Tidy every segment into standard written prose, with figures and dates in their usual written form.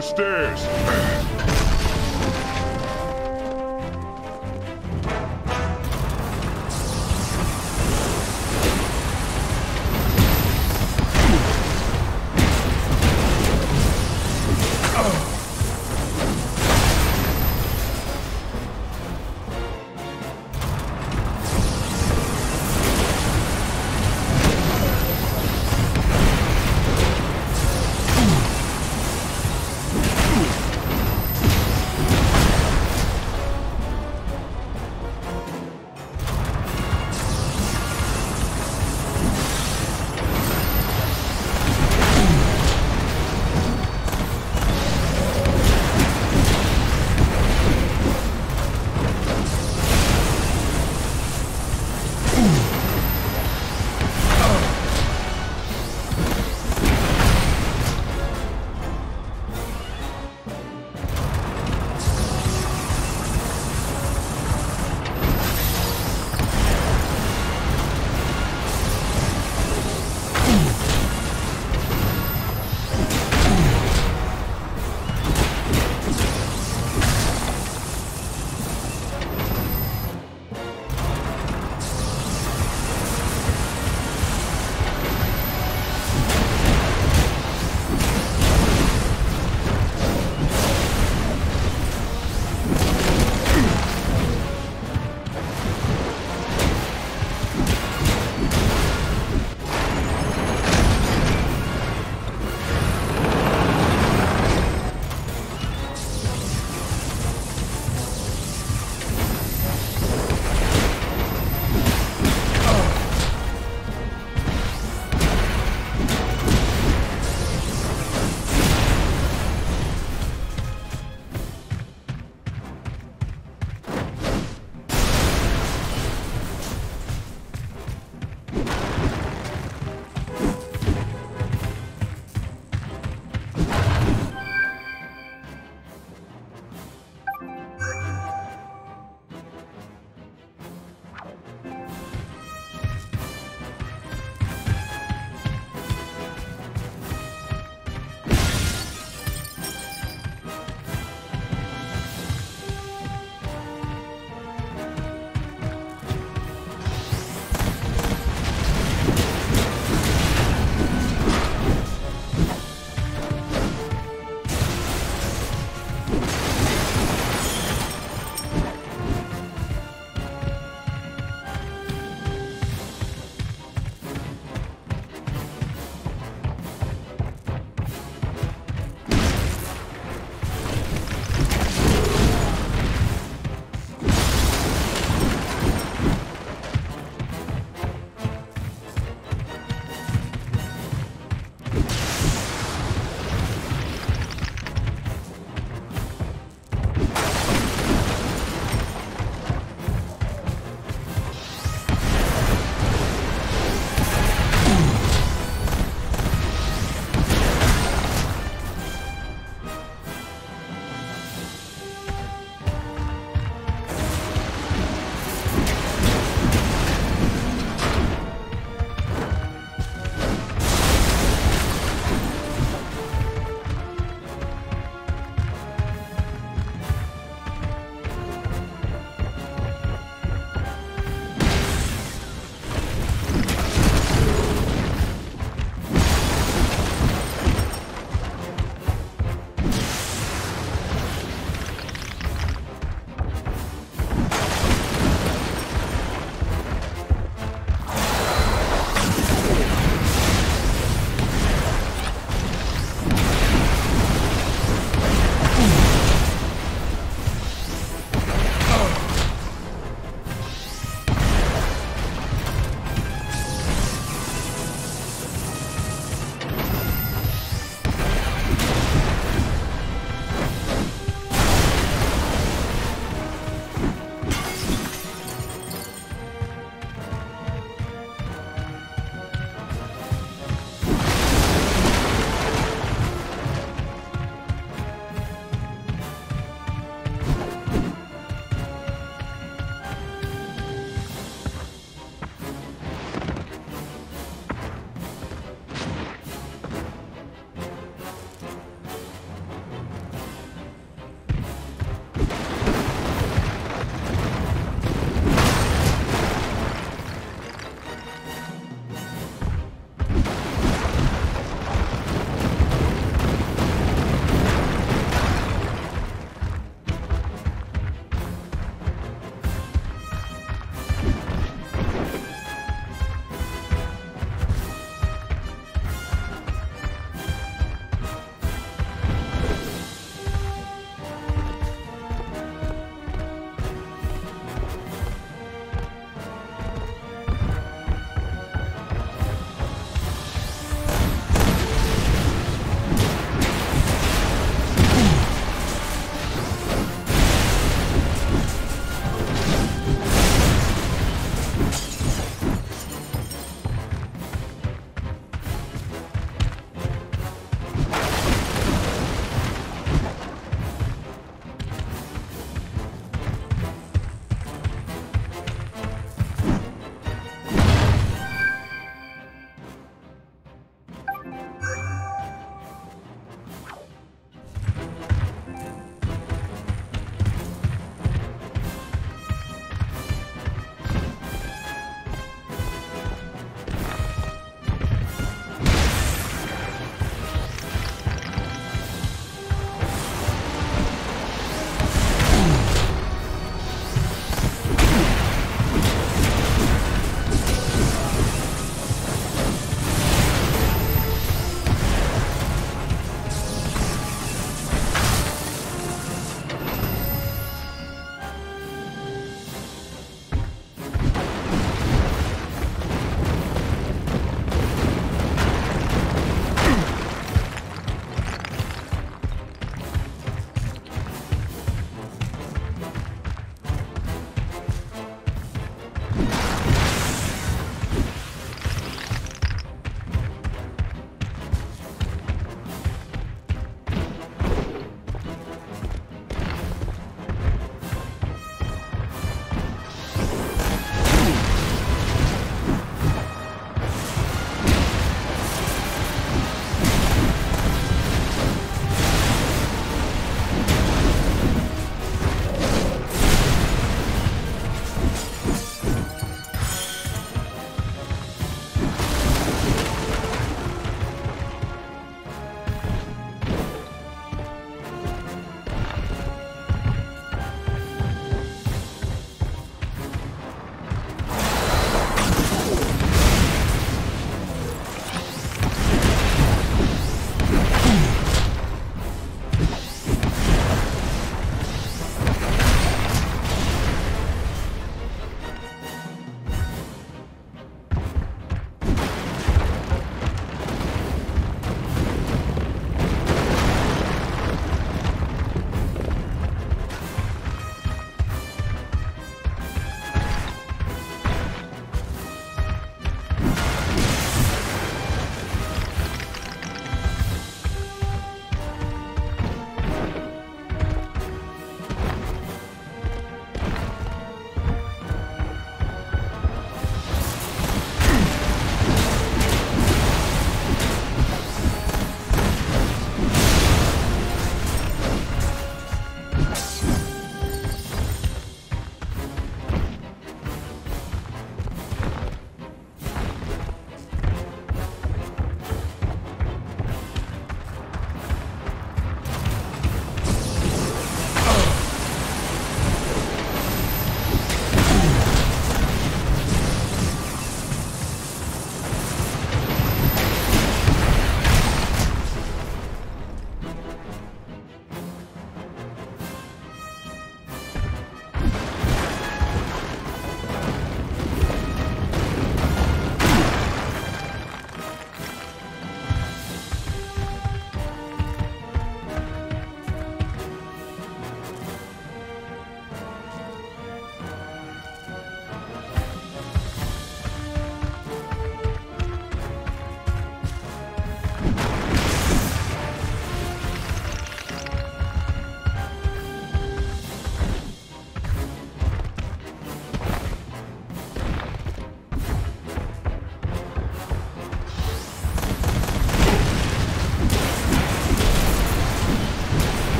the stairs.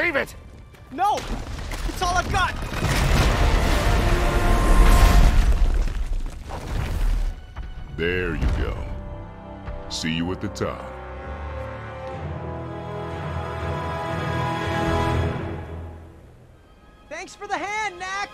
Leave it! No! It's all I've got! There you go. See you at the top. Thanks for the hand, Knack!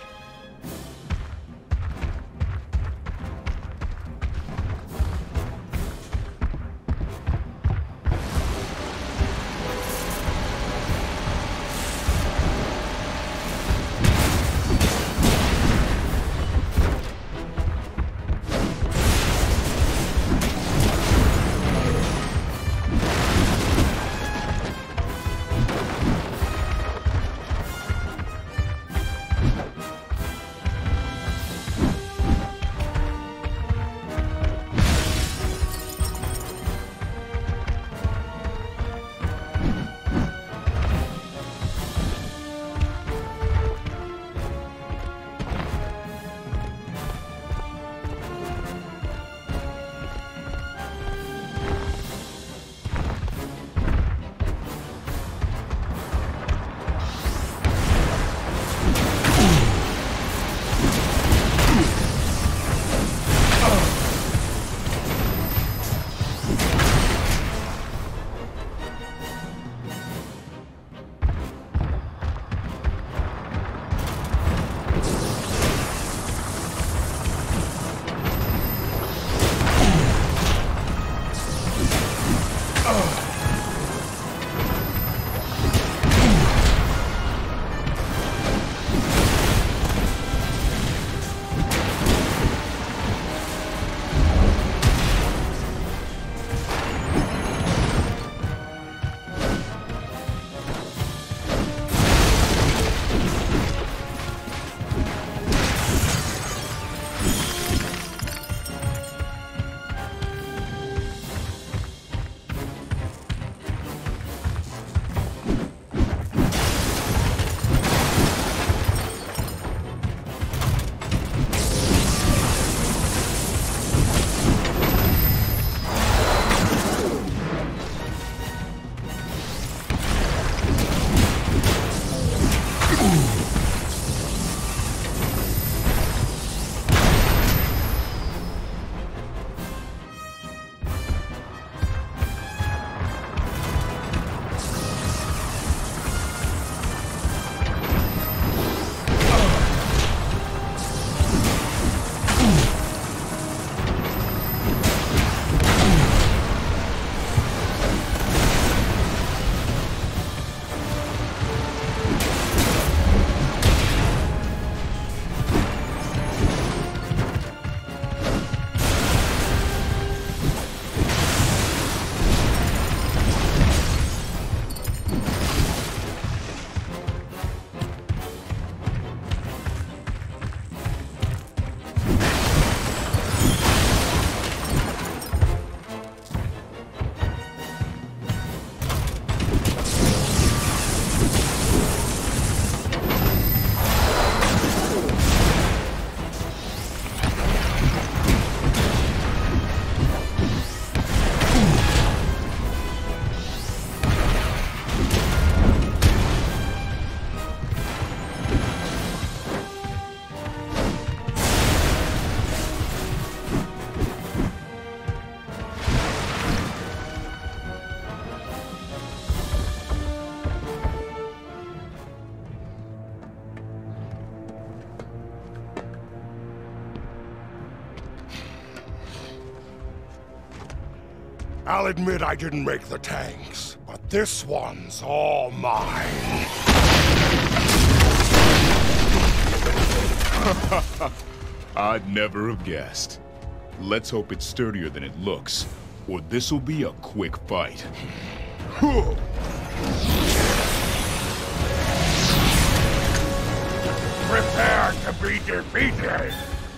I'll admit I didn't make the tanks, but this one's all mine. I'd never have guessed. Let's hope it's sturdier than it looks, or this'll be a quick fight. Prepare to be defeated!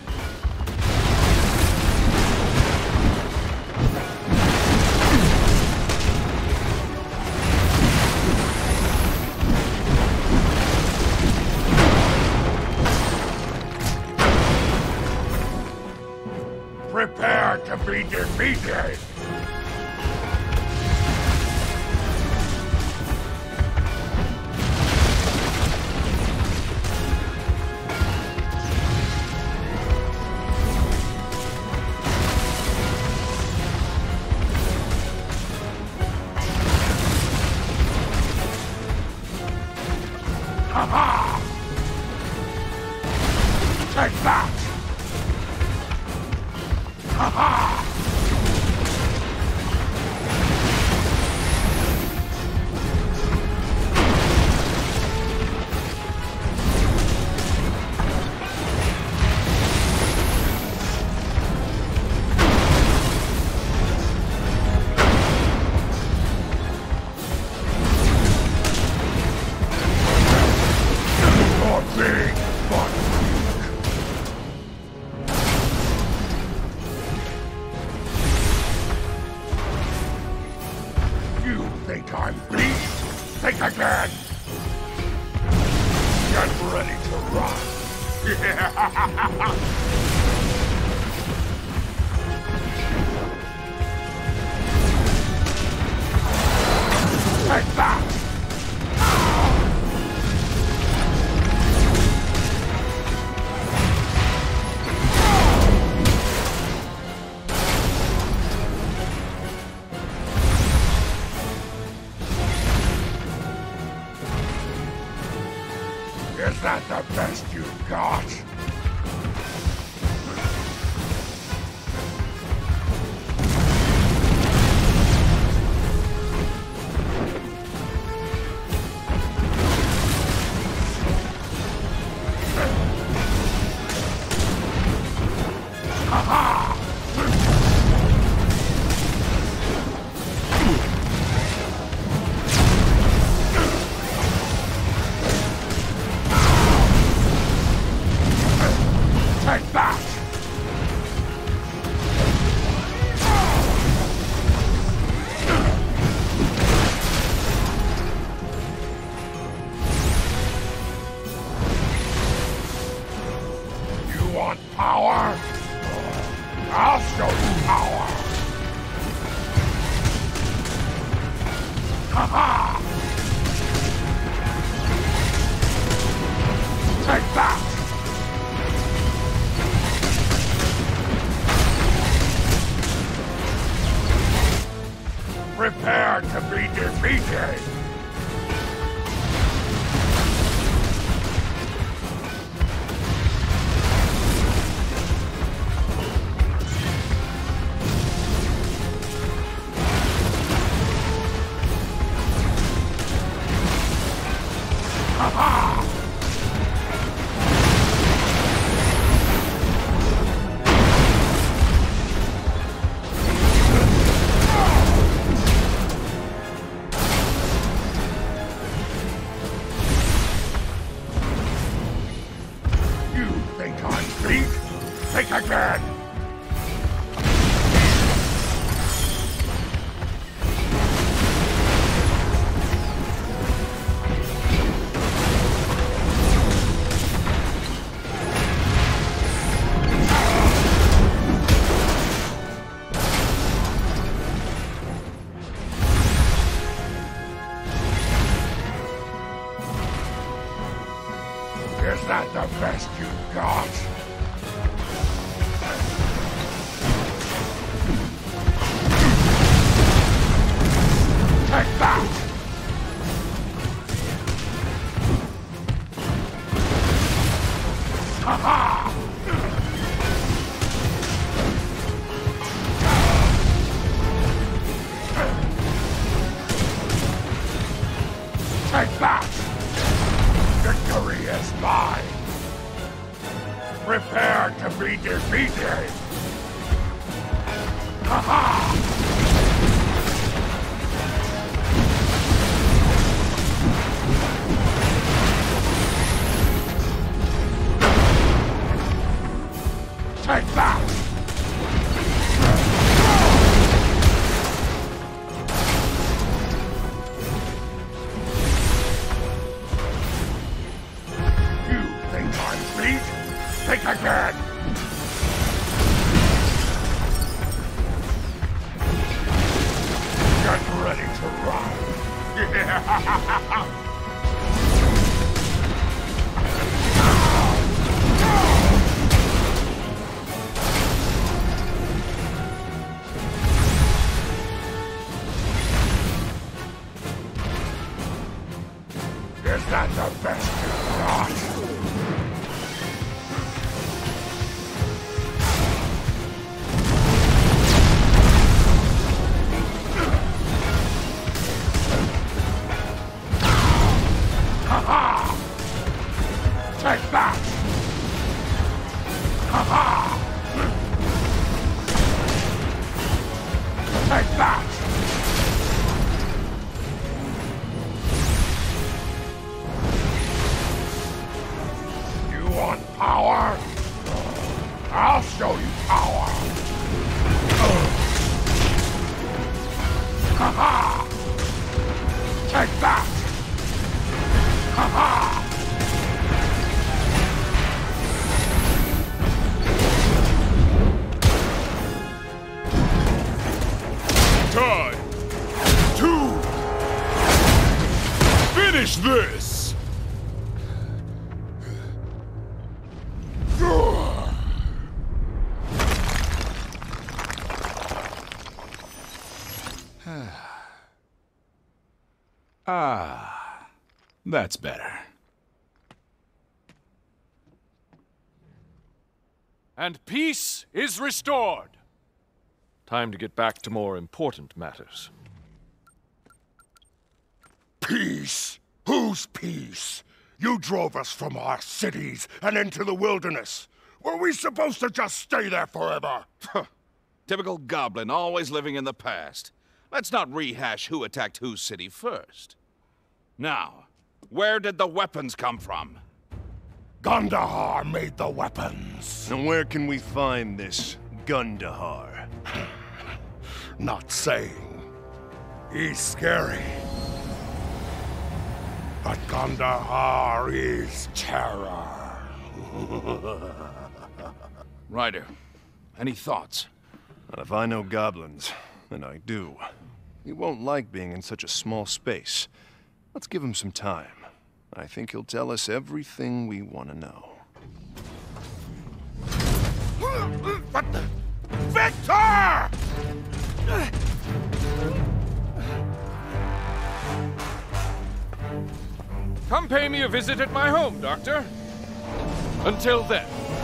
Prepare to be defeated! Ha-ha! Take that! Ha-ha! Think I'm weak? Think again! Get ready to run! Take that! Is that the best you've got? Ha-ha! Take that! You want power? I'll show you power! Ha-ha! Take that! Prepare to be defeated! Ha-ha! Think I'm weak? Think again! Is that the best you've got? Take that! Ha-ha! Take that! Victory is mine! Prepare to be defeated! Ha-ha! Take that! You think I'm weak? Think again! Get ready to run! Is than the best you've got. Ha-ha! Take that! Ha-ha! Take that! You want power? I'll show you power! Ha-ha! Take that! Ha-ha! Time to finish this! That's better. And peace is restored. Time to get back to more important matters. Peace? Whose peace? You drove us from our cities and into the wilderness. Were we supposed to just stay there forever? Typical goblin, always living in the past. Let's not rehash who attacked whose city first. Now, where did the weapons come from? Gundahar made the weapons. And where can we find this Gundahar? Not saying. He's scary. But Gundahar is terror. Ryder, any thoughts? And if I know goblins, and I do, he won't like being in such a small space. Let's give him some time. I think he'll tell us everything we want to know. What the? Victor! Come pay me a visit at my home, Doctor. Until then.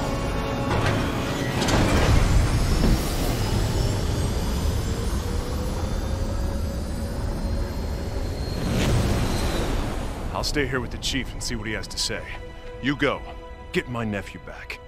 I'll stay here with the chief and see what he has to say. You go. Get my nephew back.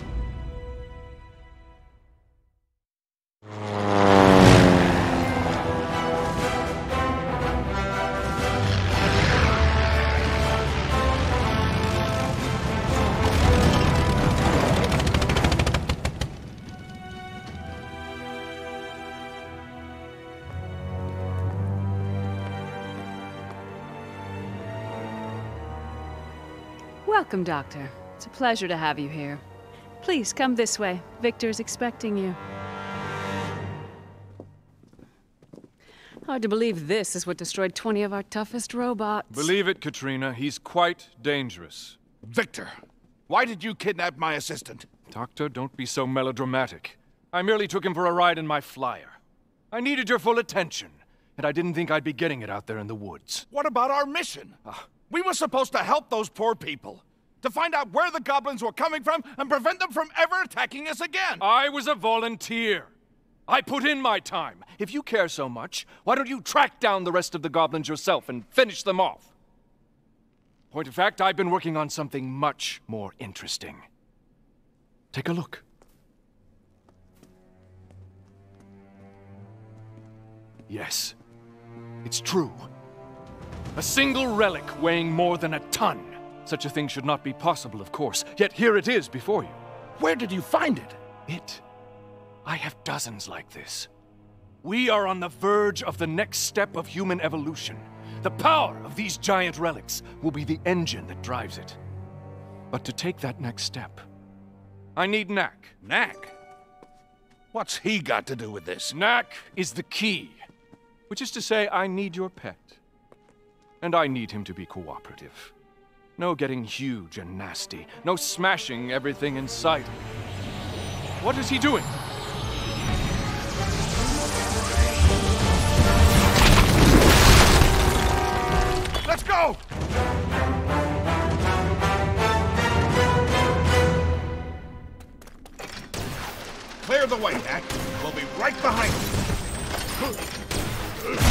Welcome, Doctor. It's a pleasure to have you here. Please, come this way. Victor's expecting you. Hard to believe this is what destroyed 20 of our toughest robots. Believe it, Katrina. He's quite dangerous. Victor, why did you kidnap my assistant? Doctor, don't be so melodramatic. I merely took him for a ride in my flyer. I needed your full attention, and I didn't think I'd be getting it out there in the woods. What about our mission? We were supposed to help those poor people. To find out where the goblins were coming from and prevent them from ever attacking us again. I was a volunteer. I put in my time. If you care so much, why don't you track down the rest of the goblins yourself and finish them off? Point of fact, I've been working on something much more interesting. Take a look. Yes, it's true. A single relic weighing more than a ton. Such a thing should not be possible, of course, yet here it is before you. Where did you find it? I have dozens like this. We are on the verge of the next step of human evolution. The power of these giant relics will be the engine that drives it. But to take that next step, I need Knack. Knack? What's he got to do with this? Knack is the key. Which is to say, I need your pet. And I need him to be cooperative. No getting huge and nasty. No smashing everything in sight. What is he doing? Let's go! Clear the way, Knack. We'll be right behind you.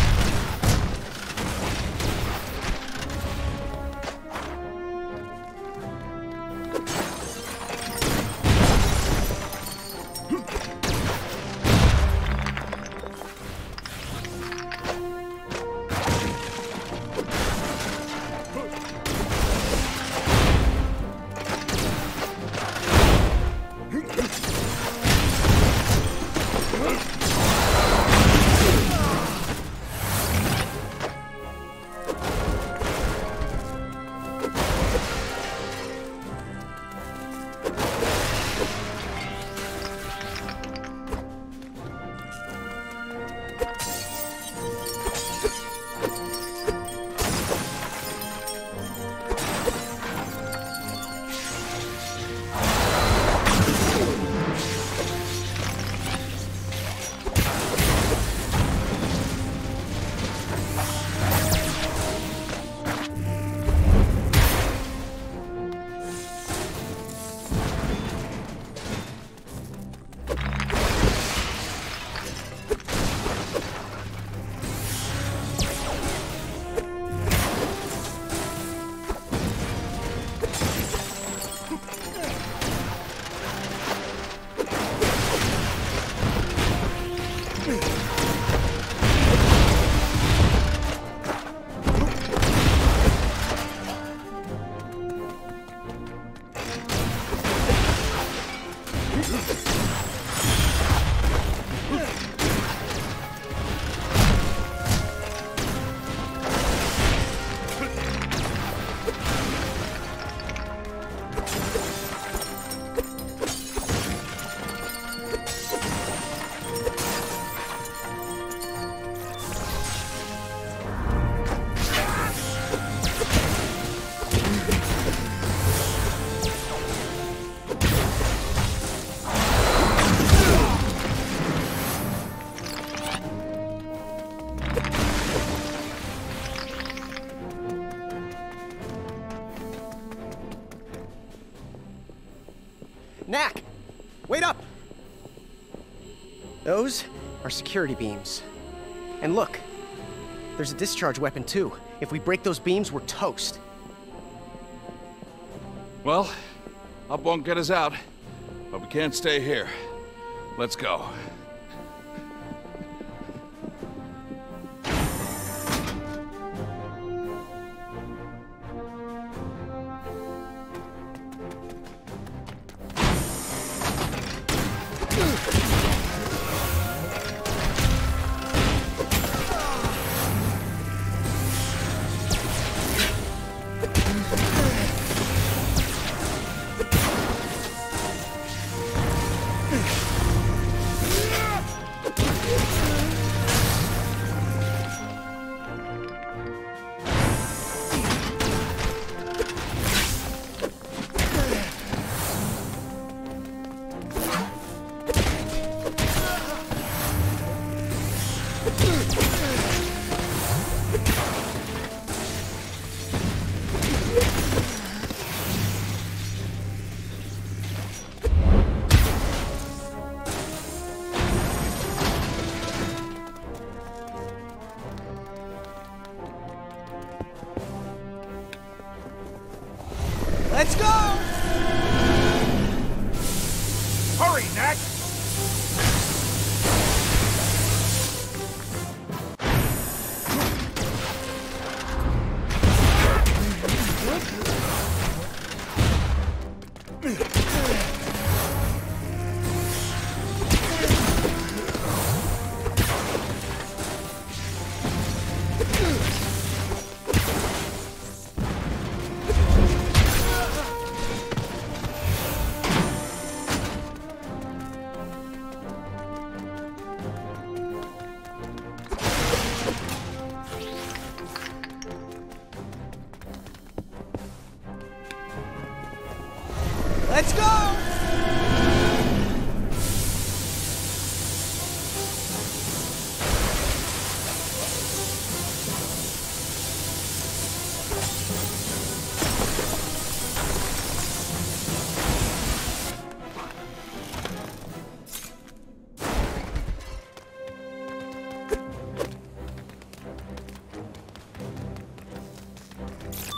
Knack! Wait up! Those are security beams. And look, there's a discharge weapon too. If we break those beams, we're toast. Well, up won't get us out, but we can't stay here. Let's go. Let's go! Hurry, Knack! Let's go!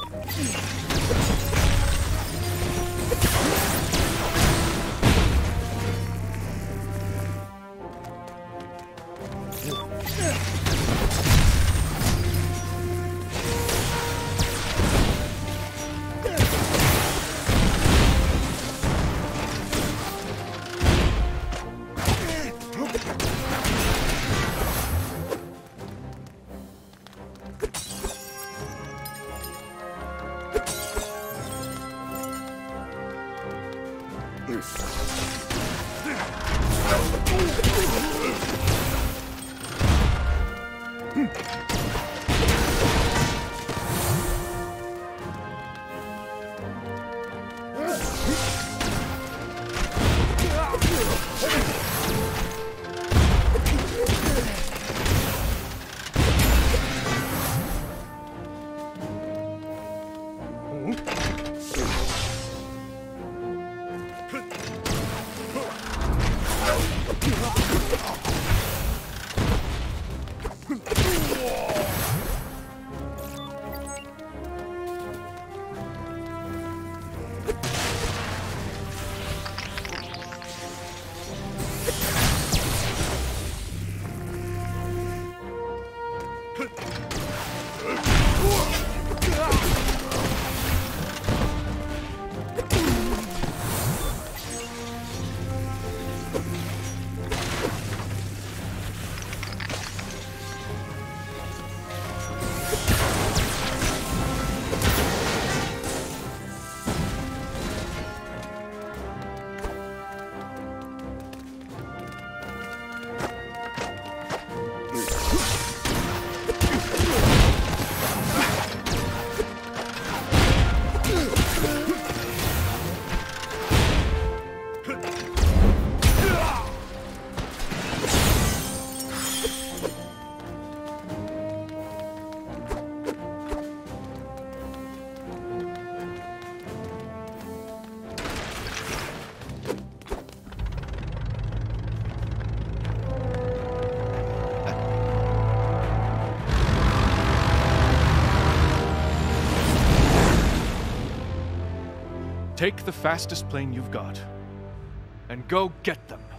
Take the fastest plane you've got, and go get them.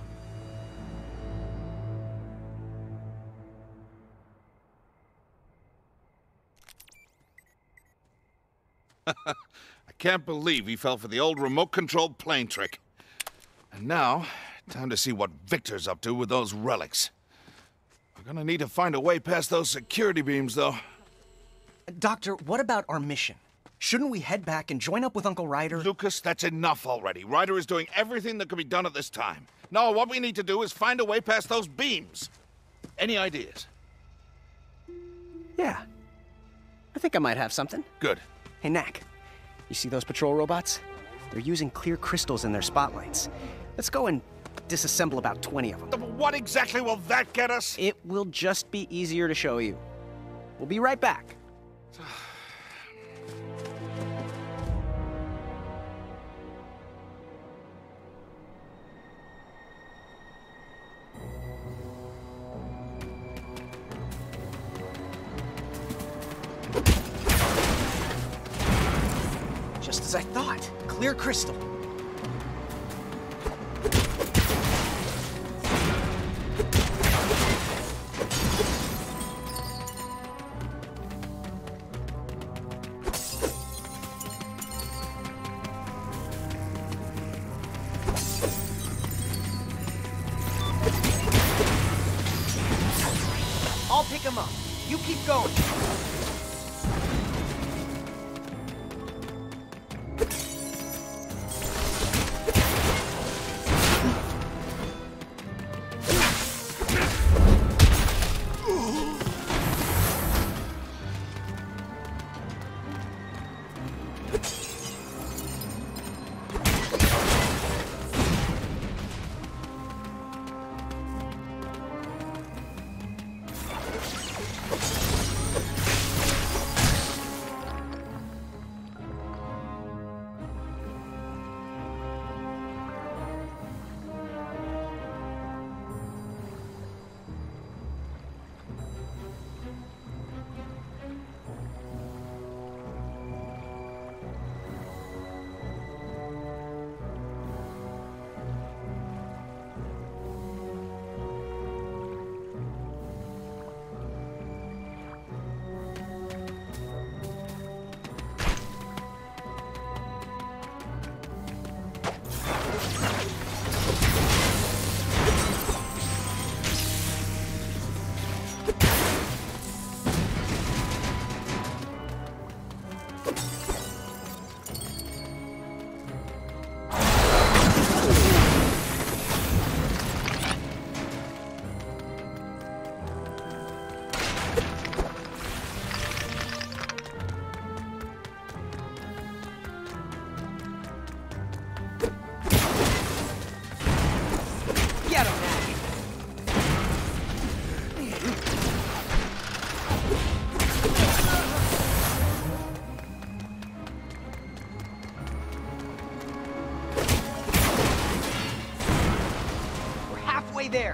I can't believe he fell for the old remote-controlled plane trick. And now, time to see what Victor's up to with those relics. We're gonna need to find a way past those security beams, though. Doctor, what about our mission? Shouldn't we head back and join up with Uncle Ryder? Lucas, that's enough already. Ryder is doing everything that can be done at this time. No, what we need to do is find a way past those beams. Any ideas? Yeah. I think I might have something. Good. Hey, Knack. You see those patrol robots? They're using clear crystals in their spotlights. Let's go and disassemble about 20 of them. What exactly will that get us? It will just be easier to show you. We'll be right back. Just as I thought. Clear crystal. I'll pick him up. You keep going. Get him, Knack! We're halfway there.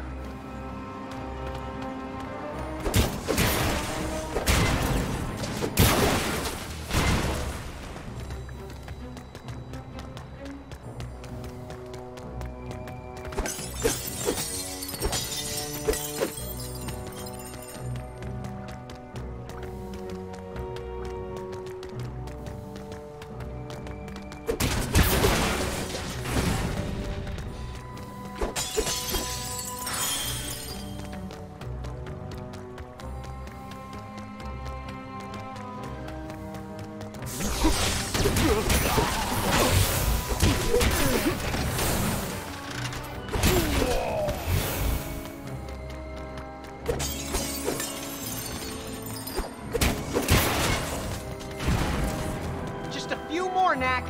Just a few more, Knack.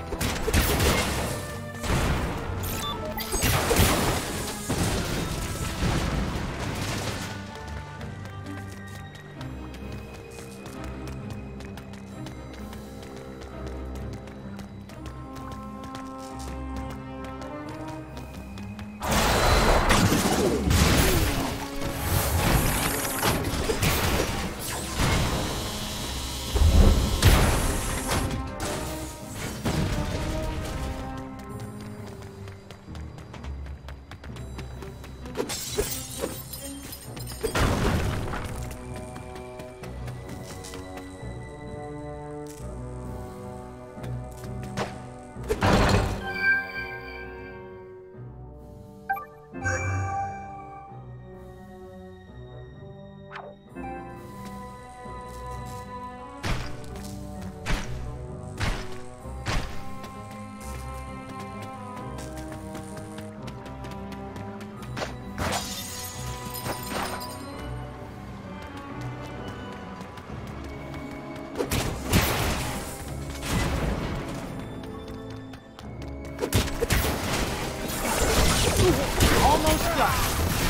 Almost done.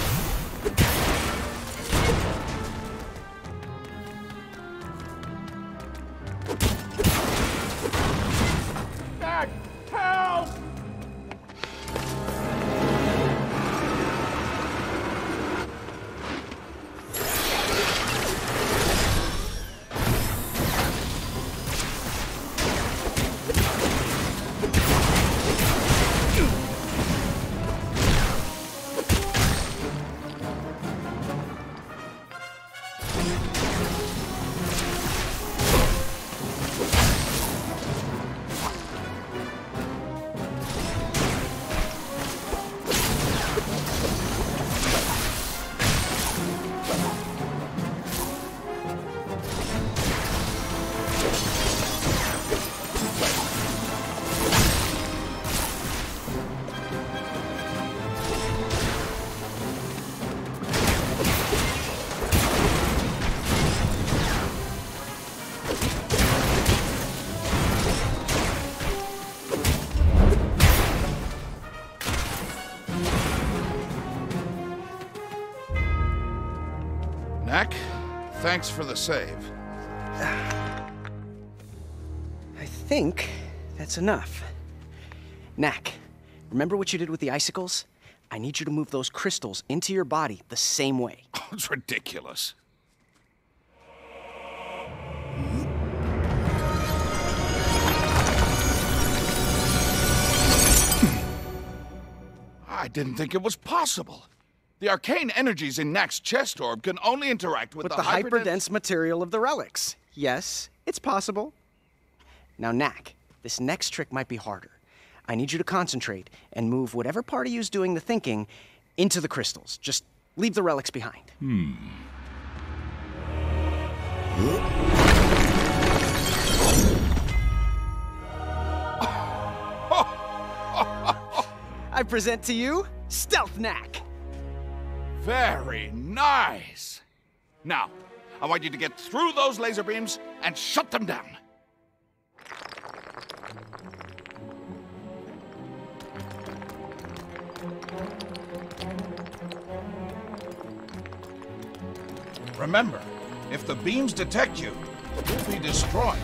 Dad, help! Knack, thanks for the save. I think that's enough. Knack, remember what you did with the icicles? I need you to move those crystals into your body the same way. Oh, it's ridiculous. I didn't think it was possible. The arcane energies in Knack's chest orb can only interact with the hyperdense material of the relics. Yes, it's possible. Now, Knack, this next trick might be harder. I need you to concentrate and move whatever part of you's doing the thinking into the crystals. Just leave the relics behind. present to you, Stealth Knack. Very nice. Now, I want you to get through those laser beams and shut them down. Remember, if the beams detect you, you'll be destroyed.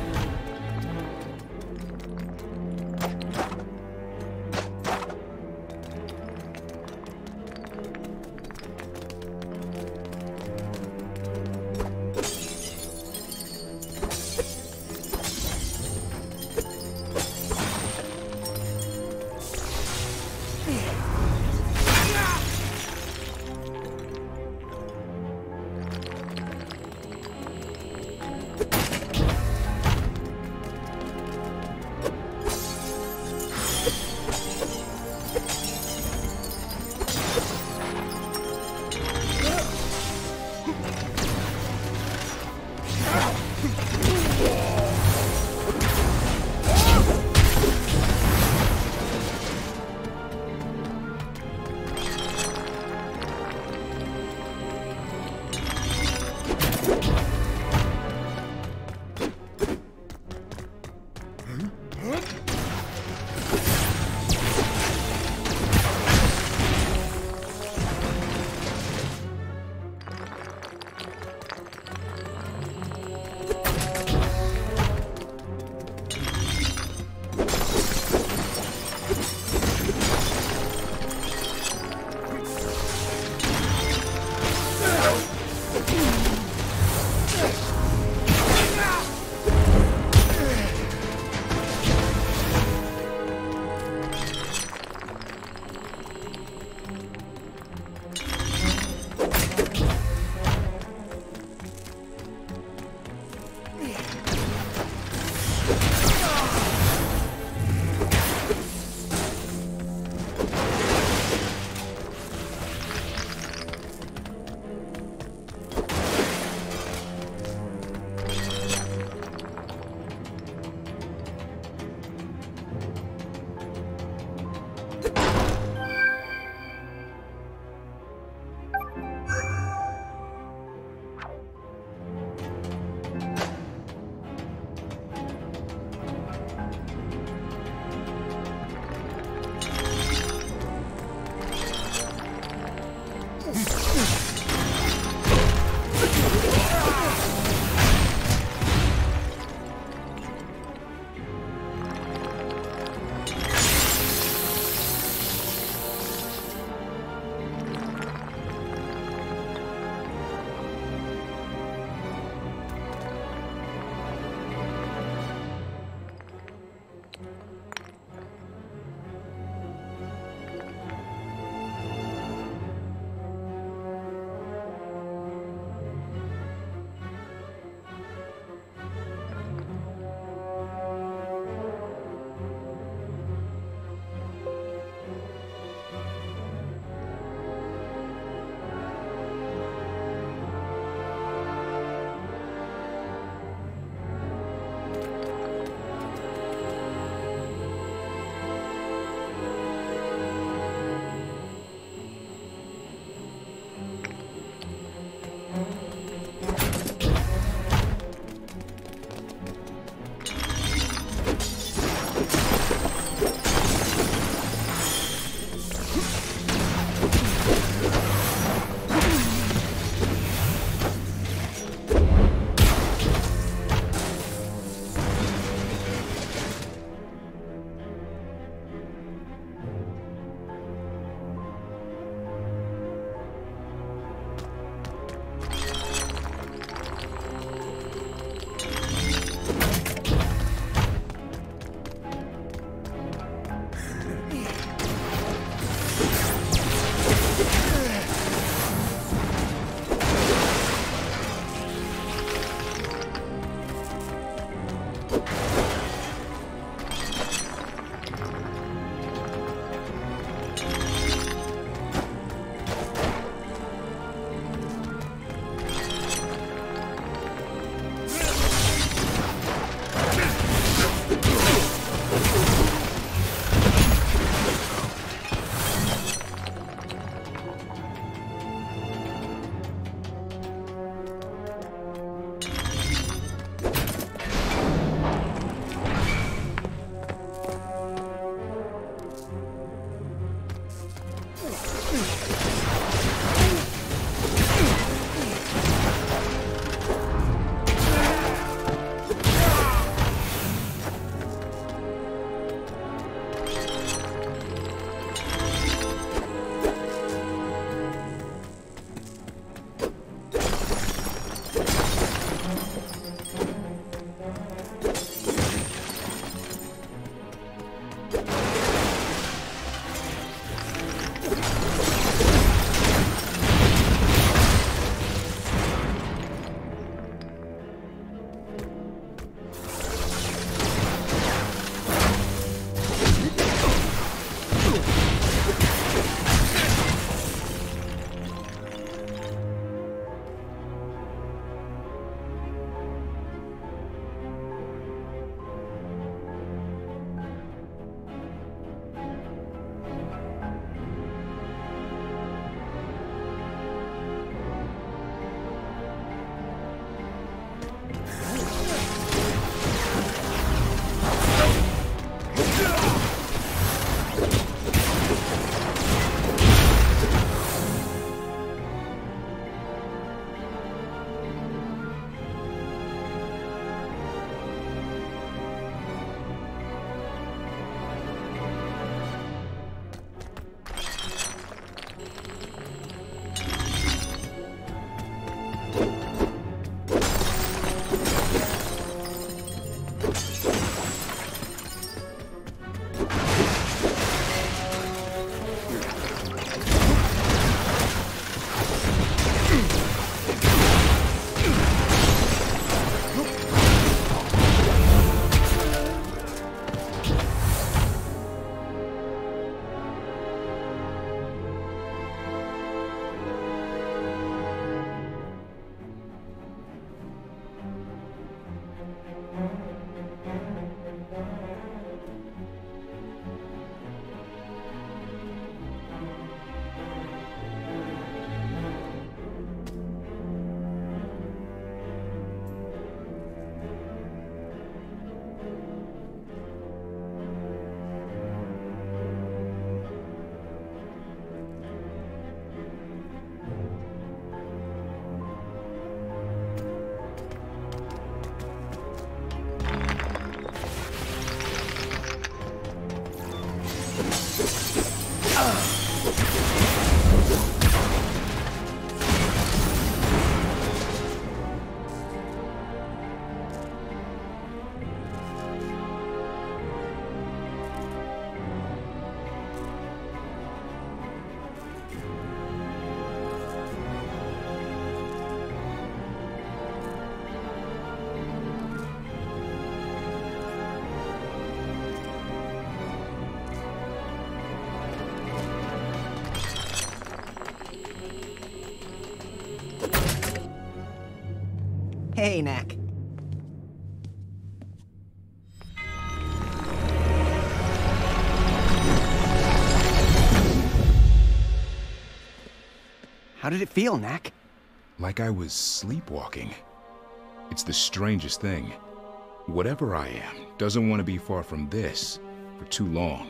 Hey, Knack. How did it feel, Knack? Like I was sleepwalking. It's the strangest thing. Whatever I am doesn't want to be far from this for too long.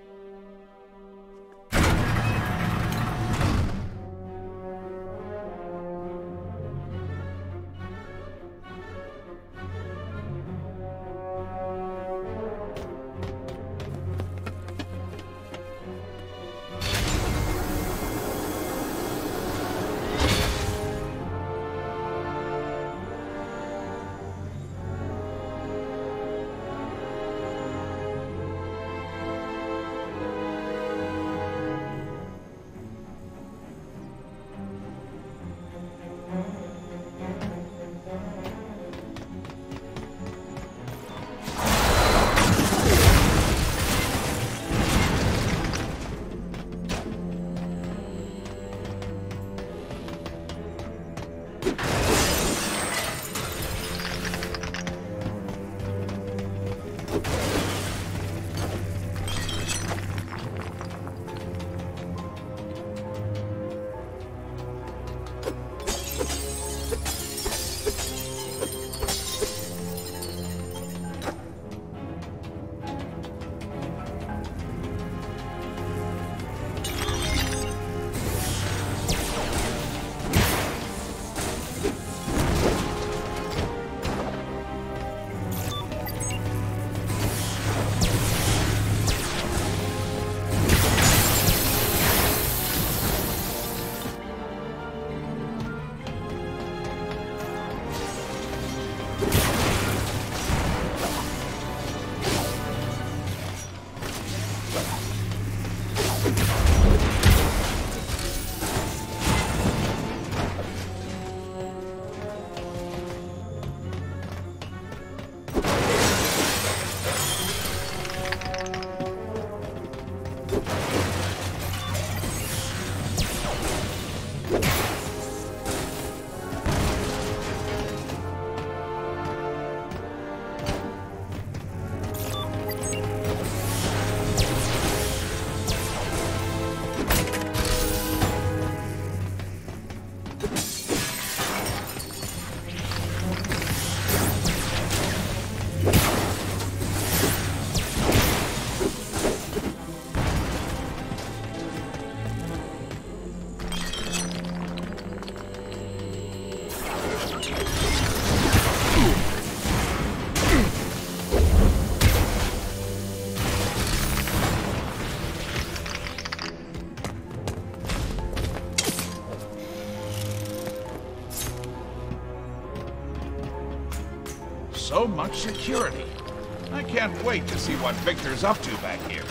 So much security. I can't wait to see what Victor's up to back here.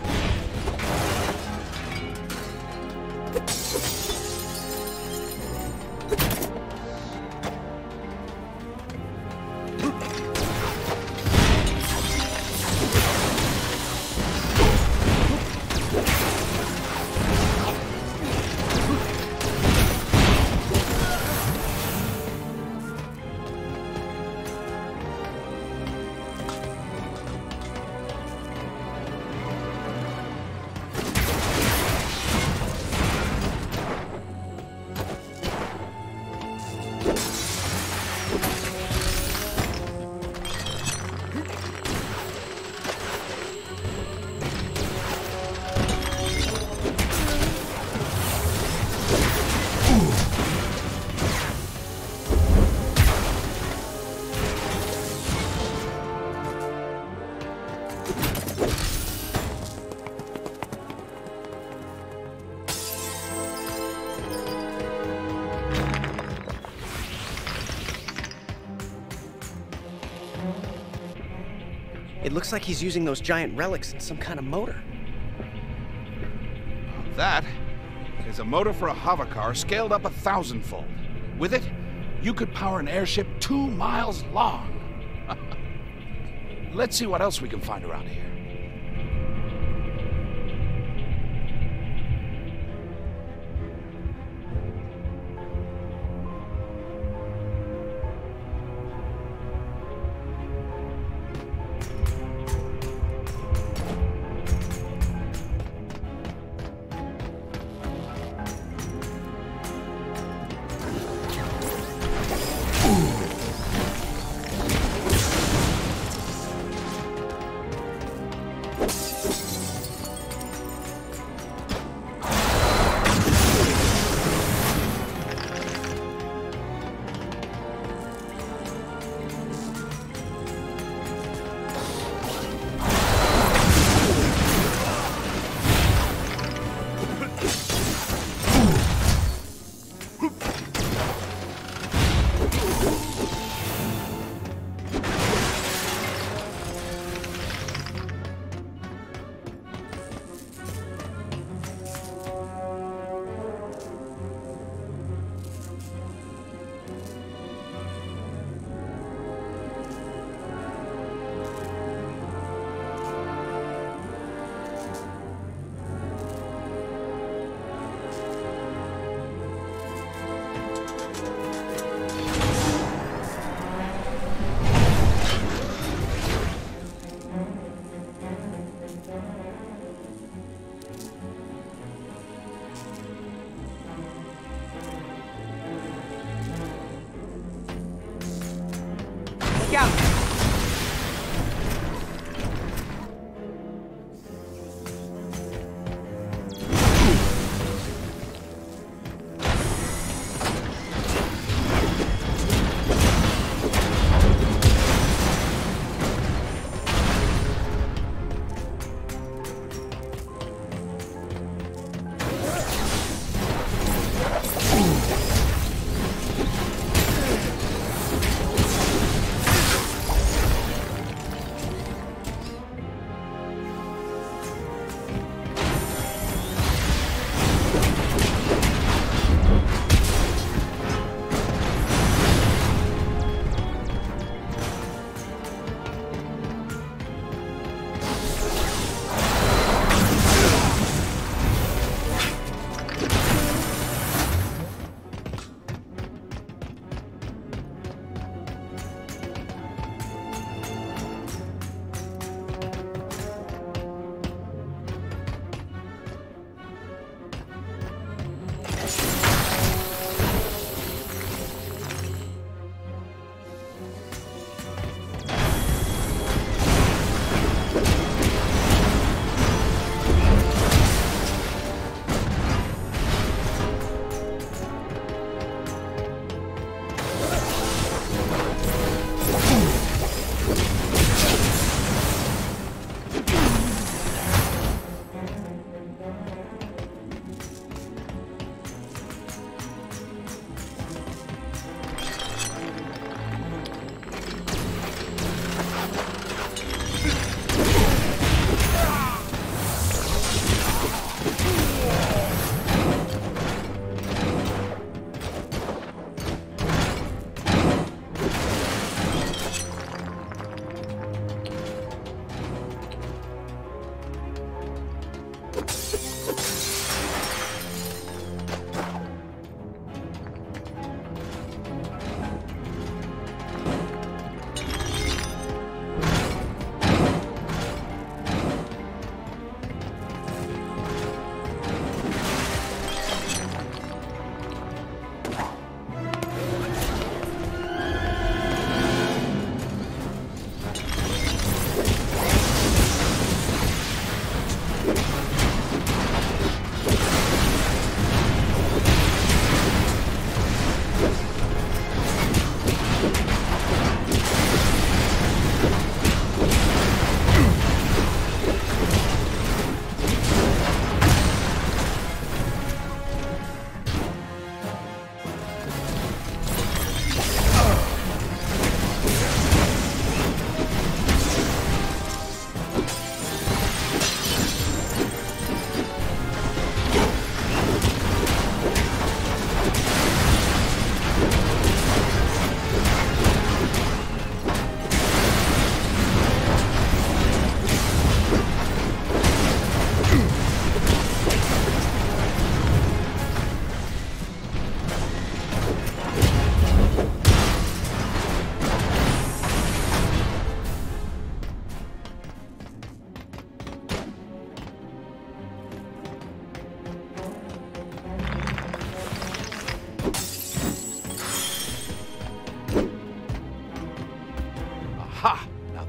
It looks like he's using those giant relics in some kind of motor. That is a motor for a hovercar scaled up 1,000-fold. With it, you could power an airship 2 miles long. Let's see what else we can find around here.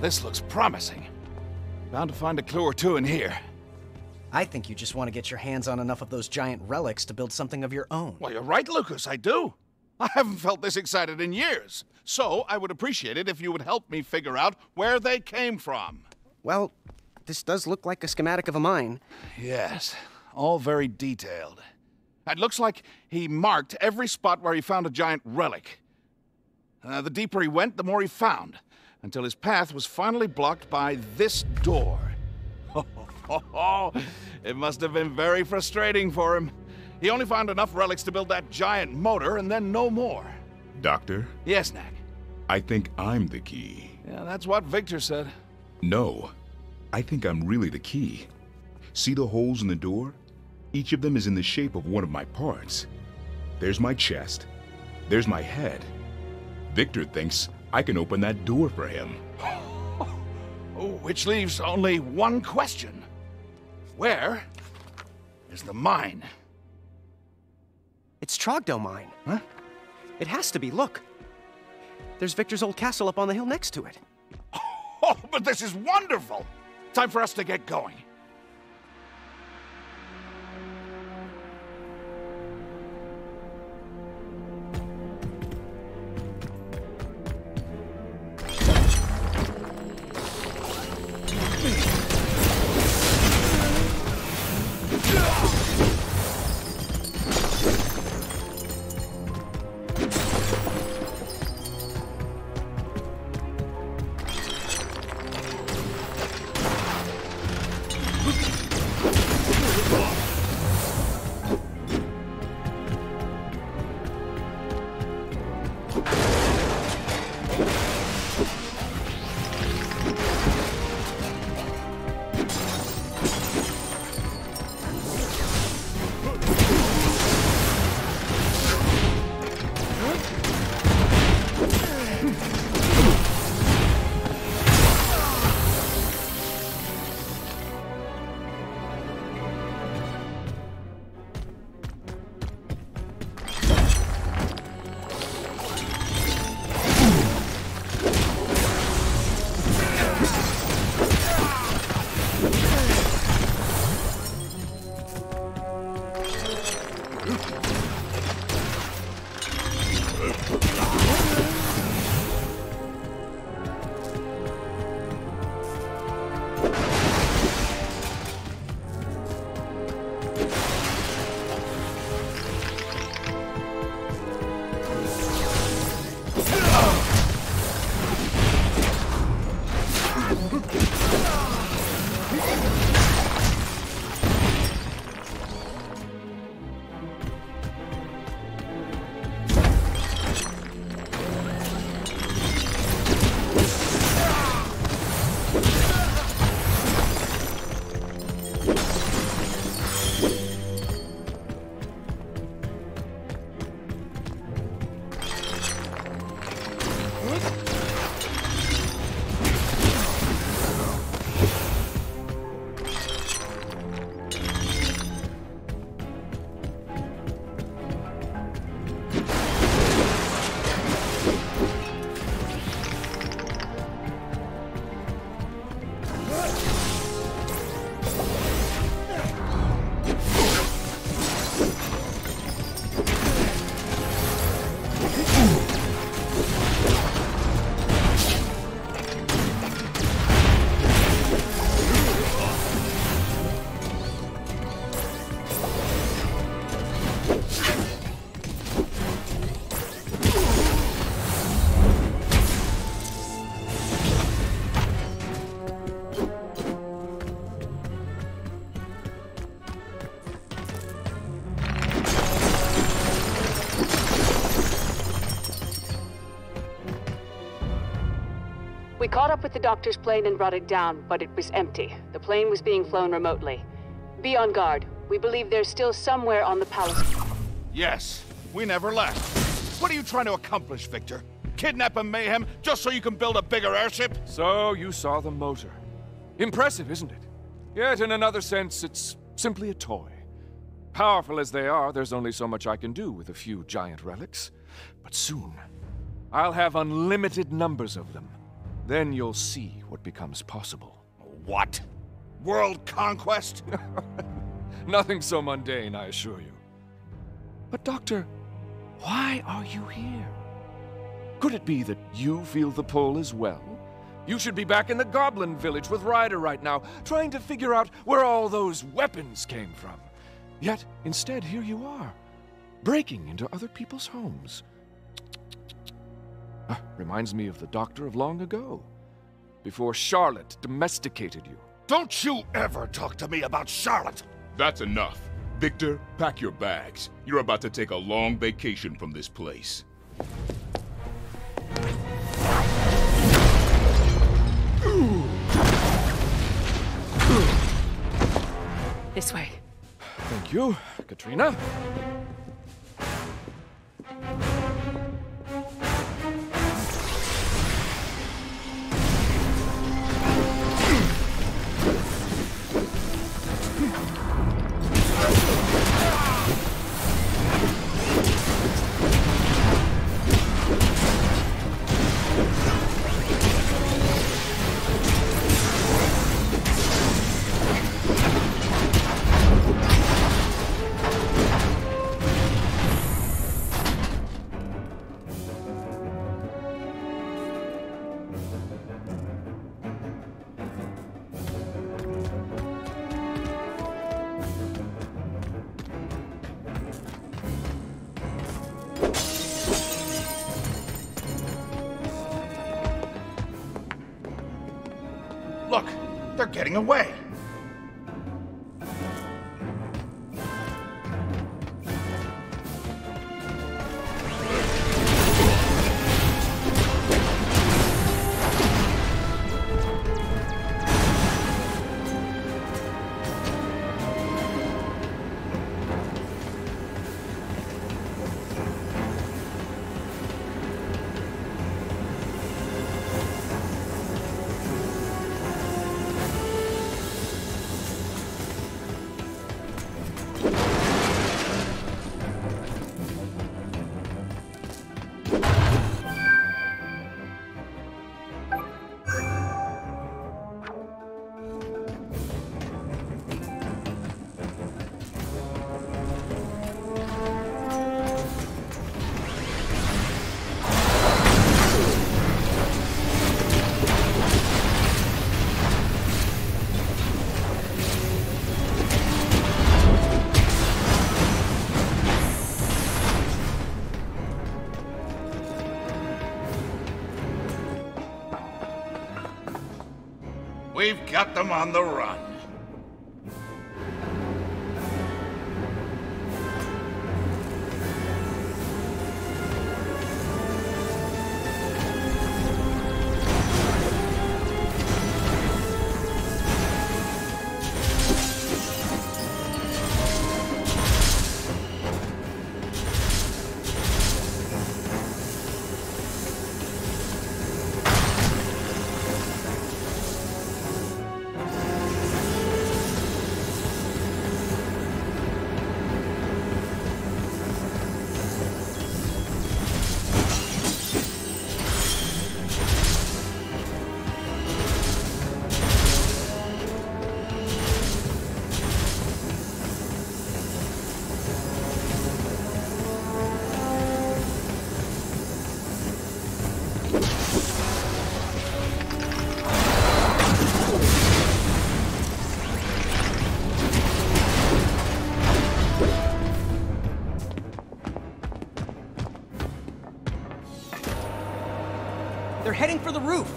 this looks promising. Bound to find a clue or two in here. I think you just want to get your hands on enough of those giant relics to build something of your own. Well, you're right, Lucas, I do. I haven't felt this excited in years. So I would appreciate it if you would help me figure out where they came from. Well, this does look like a schematic of a mine. Yes, all very detailed. It looks like he marked every spot where he found a giant relic. The deeper he went, the more he found, until his path was finally blocked by this door. It must have been very frustrating for him. He only found enough relics to build that giant motor, and then no more. Doctor? Yes, Knack. I think I'm the key. Yeah, that's what Victor said. No, I think I'm really the key. See the holes in the door? Each of them is in the shape of one of my parts. There's my chest. There's my head. Victor thinks I can open that door for him. Which leaves only one question. Where is the mine? It's Trogdor Mine. Huh? It has to be, look. There's Victor's old castle up on the hill next to it. Oh, but this is wonderful! Time for us to get going. We caught up with the doctor's plane and brought it down, but it was empty. The plane was being flown remotely. Be on guard. We believe there's still somewhere on the palace. Yes, we never left. What are you trying to accomplish, Victor? Kidnap and mayhem just so you can build a bigger airship? So you saw the motor. Impressive, isn't it? Yet in another sense, it's simply a toy. Powerful as they are, there's only so much I can do with a few giant relics. But soon, I'll have unlimited numbers of them. Then you'll see what becomes possible. What? World conquest? Nothing so mundane, I assure you. But Doctor, why are you here? Could it be that you feel the pull as well? You should be back in the Goblin Village with Ryder right now, trying to figure out where all those weapons came from. Yet, instead, here you are, breaking into other people's homes. Reminds me of the Doctor of long ago, before Charlotte domesticated you. Don't you ever talk to me about Charlotte! That's enough. Victor, pack your bags. You're about to take a long vacation from this place. This way. Thank you, Katrina. Look, they're getting away. We've got them on the run. They're heading for the roof!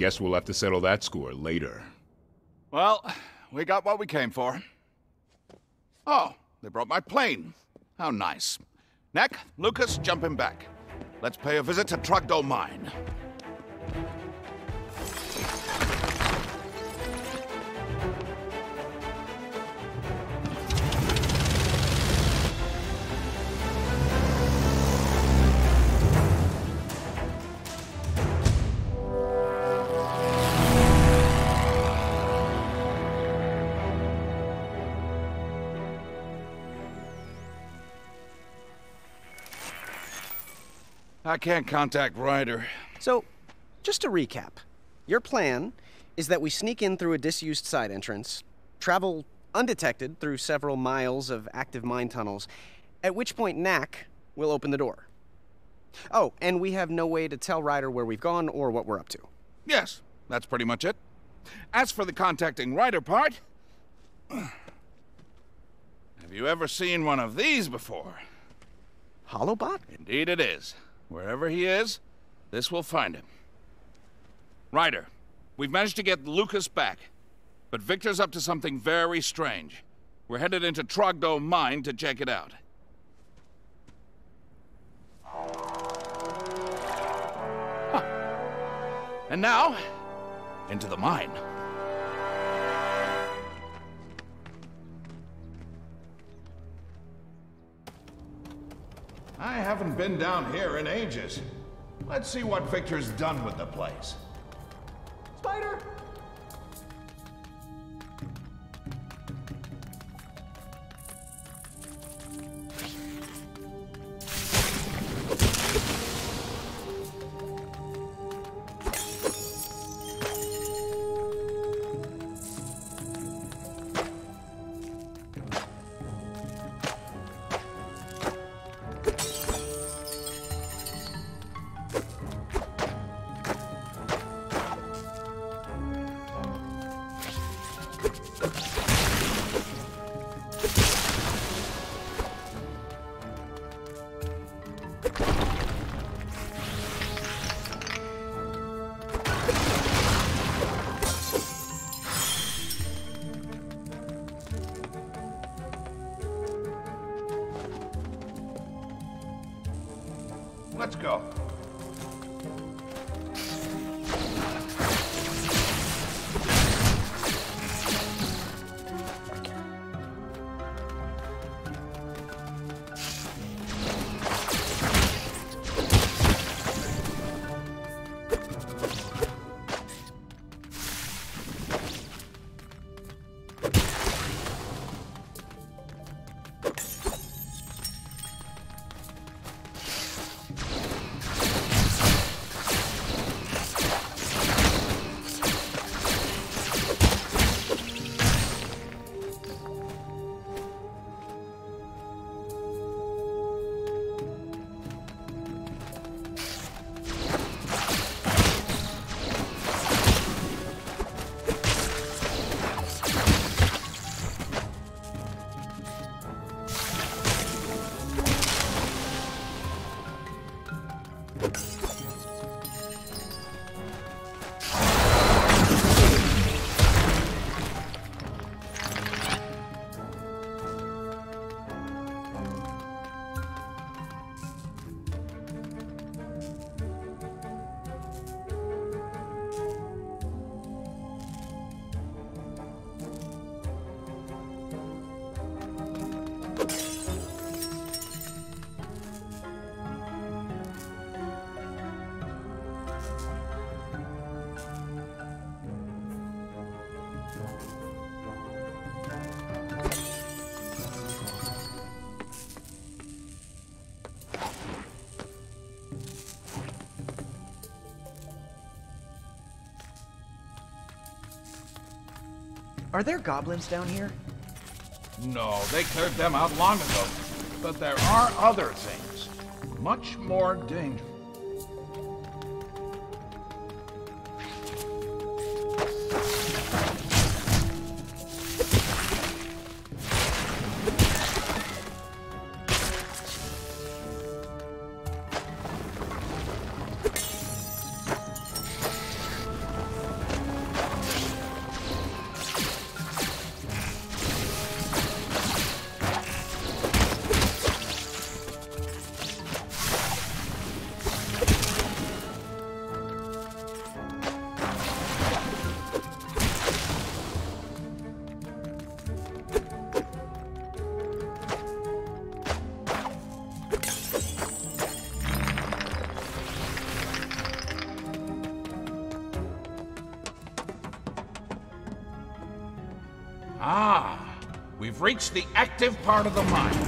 Guess we'll have to settle that score later. Well, we got what we came for. Oh, they brought my plane. How nice. Neck, Lucas, jump him back. Let's pay a visit to Trogdor Mine. I can't contact Ryder. So, just to recap, your plan is that we sneak in through a disused side entrance, travel undetected through several miles of active mine tunnels, at which point Knack will open the door. Oh, and we have no way to tell Ryder where we've gone or what we're up to. Yes, that's pretty much it. As for the contacting Ryder part... have you ever seen one of these before? Holobot? Indeed it is. Wherever he is, this will find him. Ryder, we've managed to get Lucas back, but Victor's up to something very strange. We're headed into Trogdor Mine to check it out. Huh. And now, into the mine. I haven't been down here in ages. Let's see what Victor's done with the place. Spider! Let's go. Are there goblins down here? No, they cleared them out long ago. But there are other things, much more dangerous. We've reached the active part of the mine.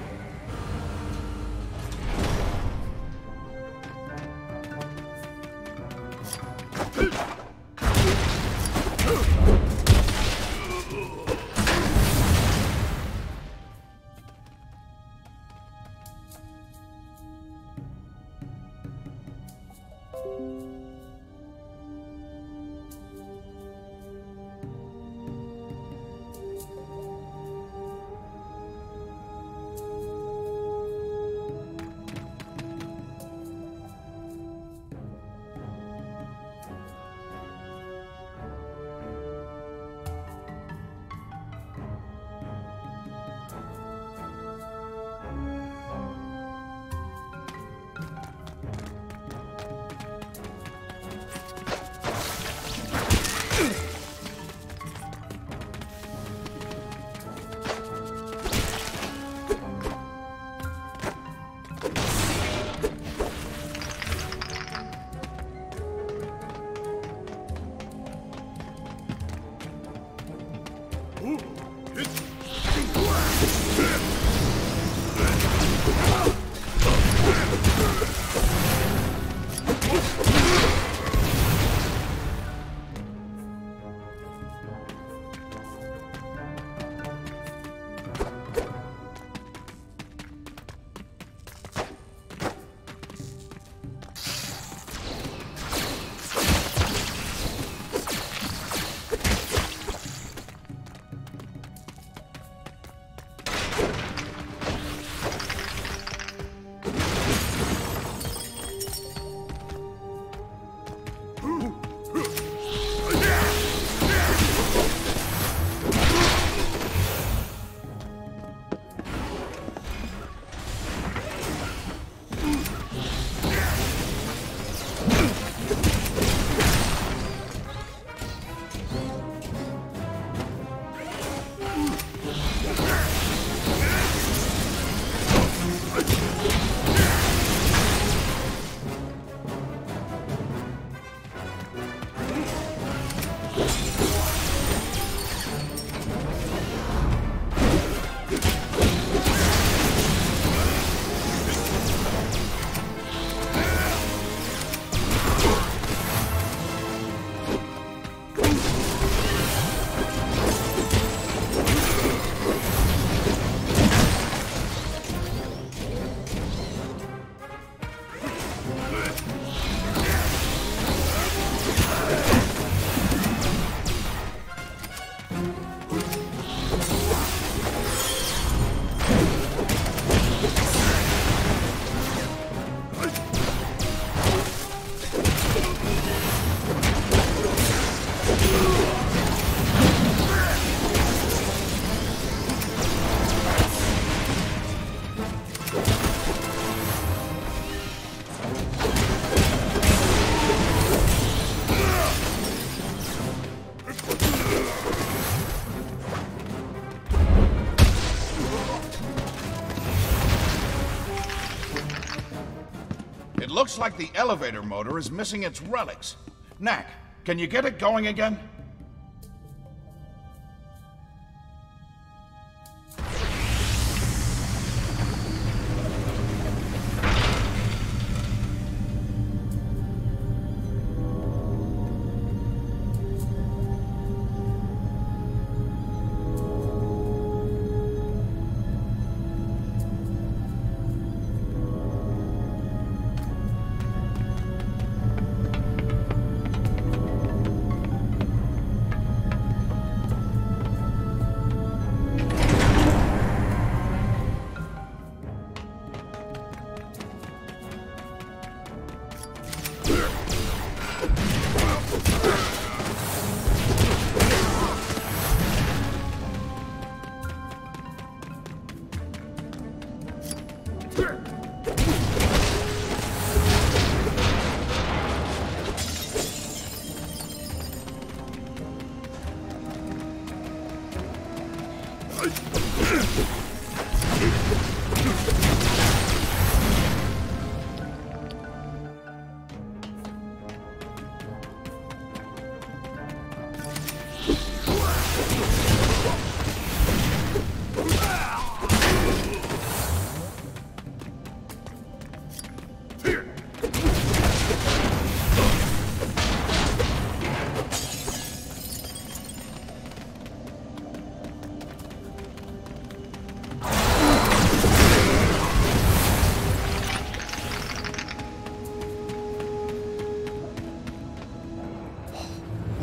Looks like the elevator motor is missing its relics. Knack, can you get it going again?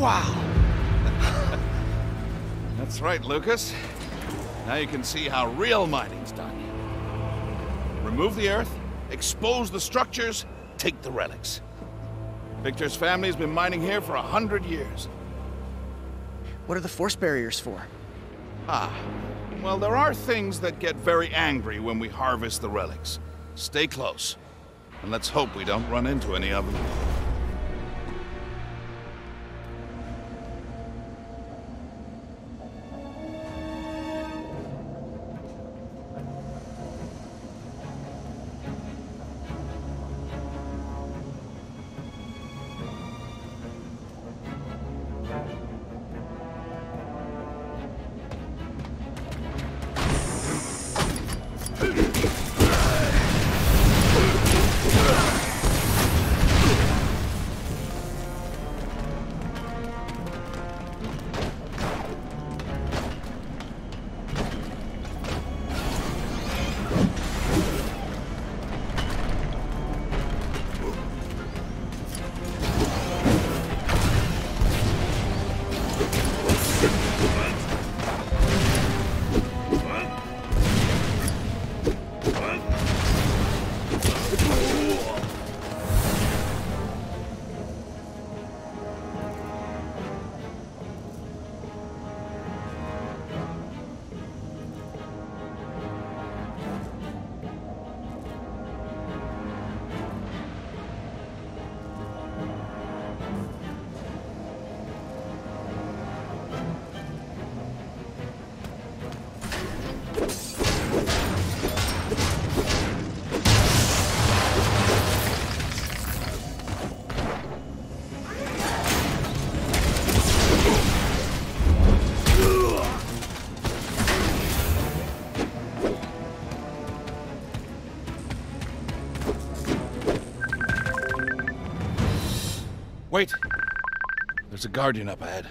Wow! That's right, Lucas. Now you can see how real mining's done. Remove the earth, expose the structures, take the relics. Victor's family has been mining here for 100 years. What are the force barriers for? Well, there are things that get very angry when we harvest the relics. Stay close, and let's hope we don't run into any of them. Wait! There's a Guardian up ahead.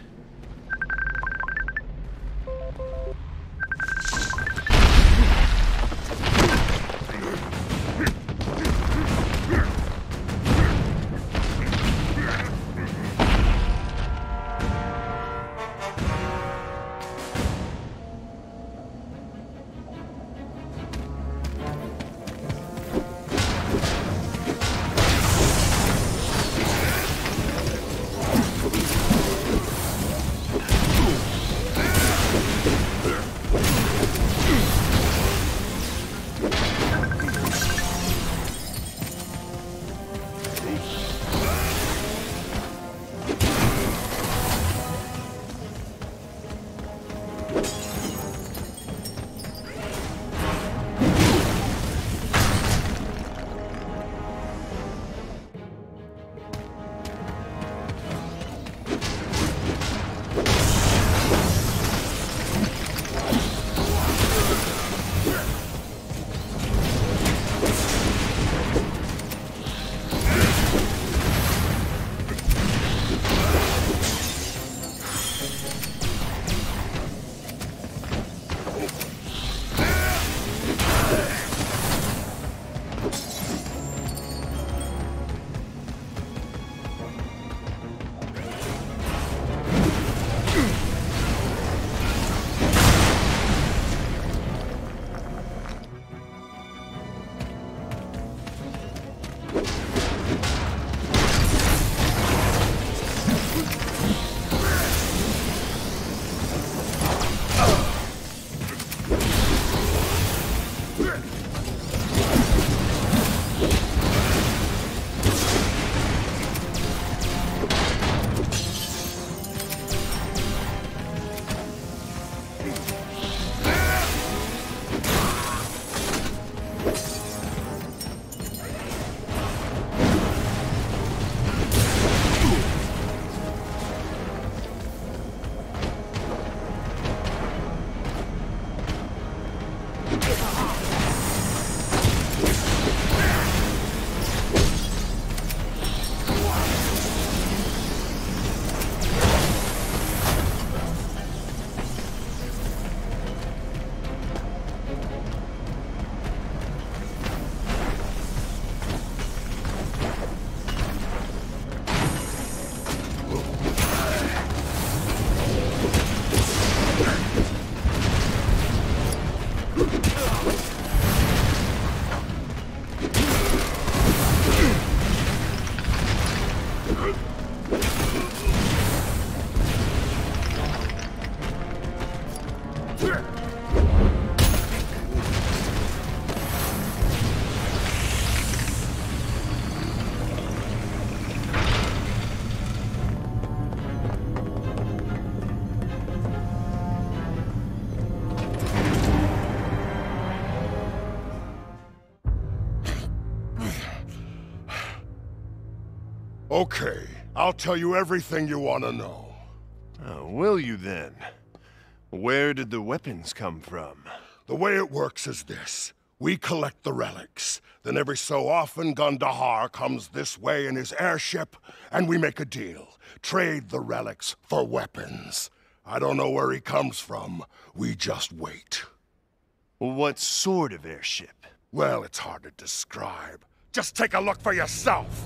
Okay, I'll tell you everything you want to know. Oh, will you then? Where did the weapons come from? The way it works is this. We collect the relics. Then every so often, Gundahar comes this way in his airship, and we make a deal. Trade the relics for weapons. I don't know where he comes from. We just wait. What sort of airship? Well, it's hard to describe. Just take a look for yourself.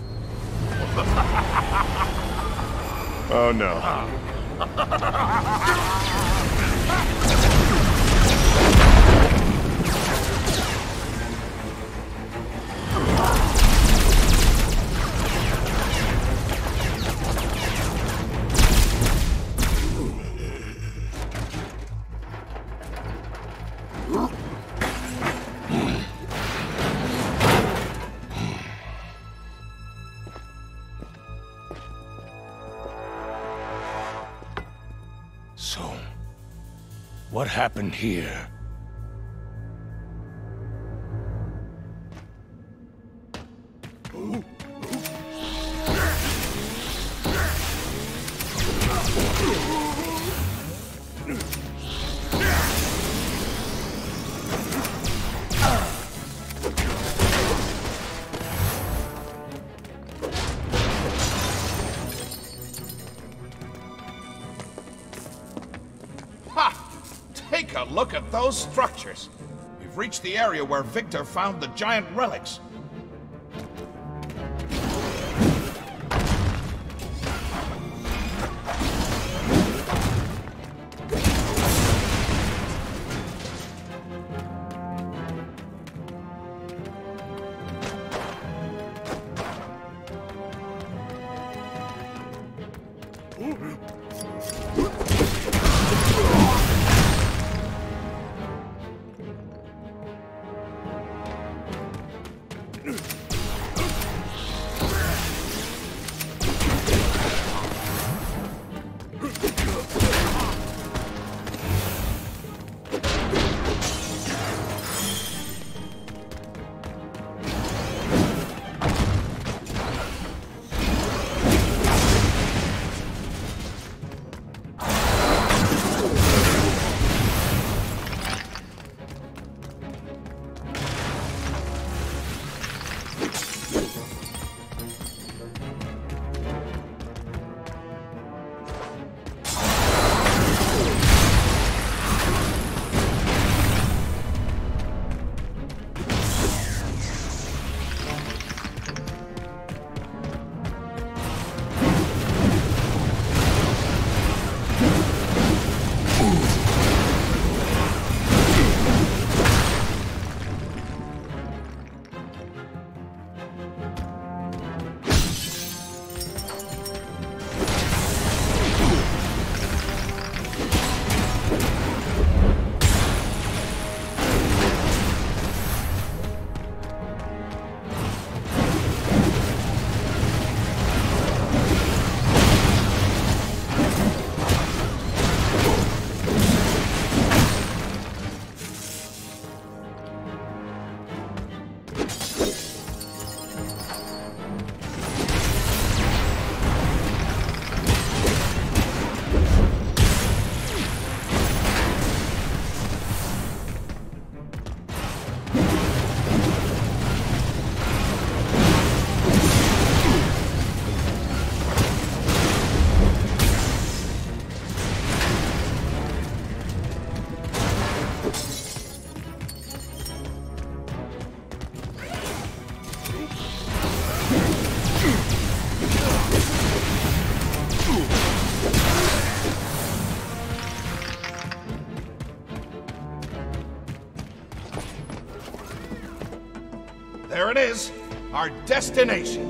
Oh, no. So, what happened here? Take a look at those structures. We've reached the area where Victor found the giant relics. There it is, our destination.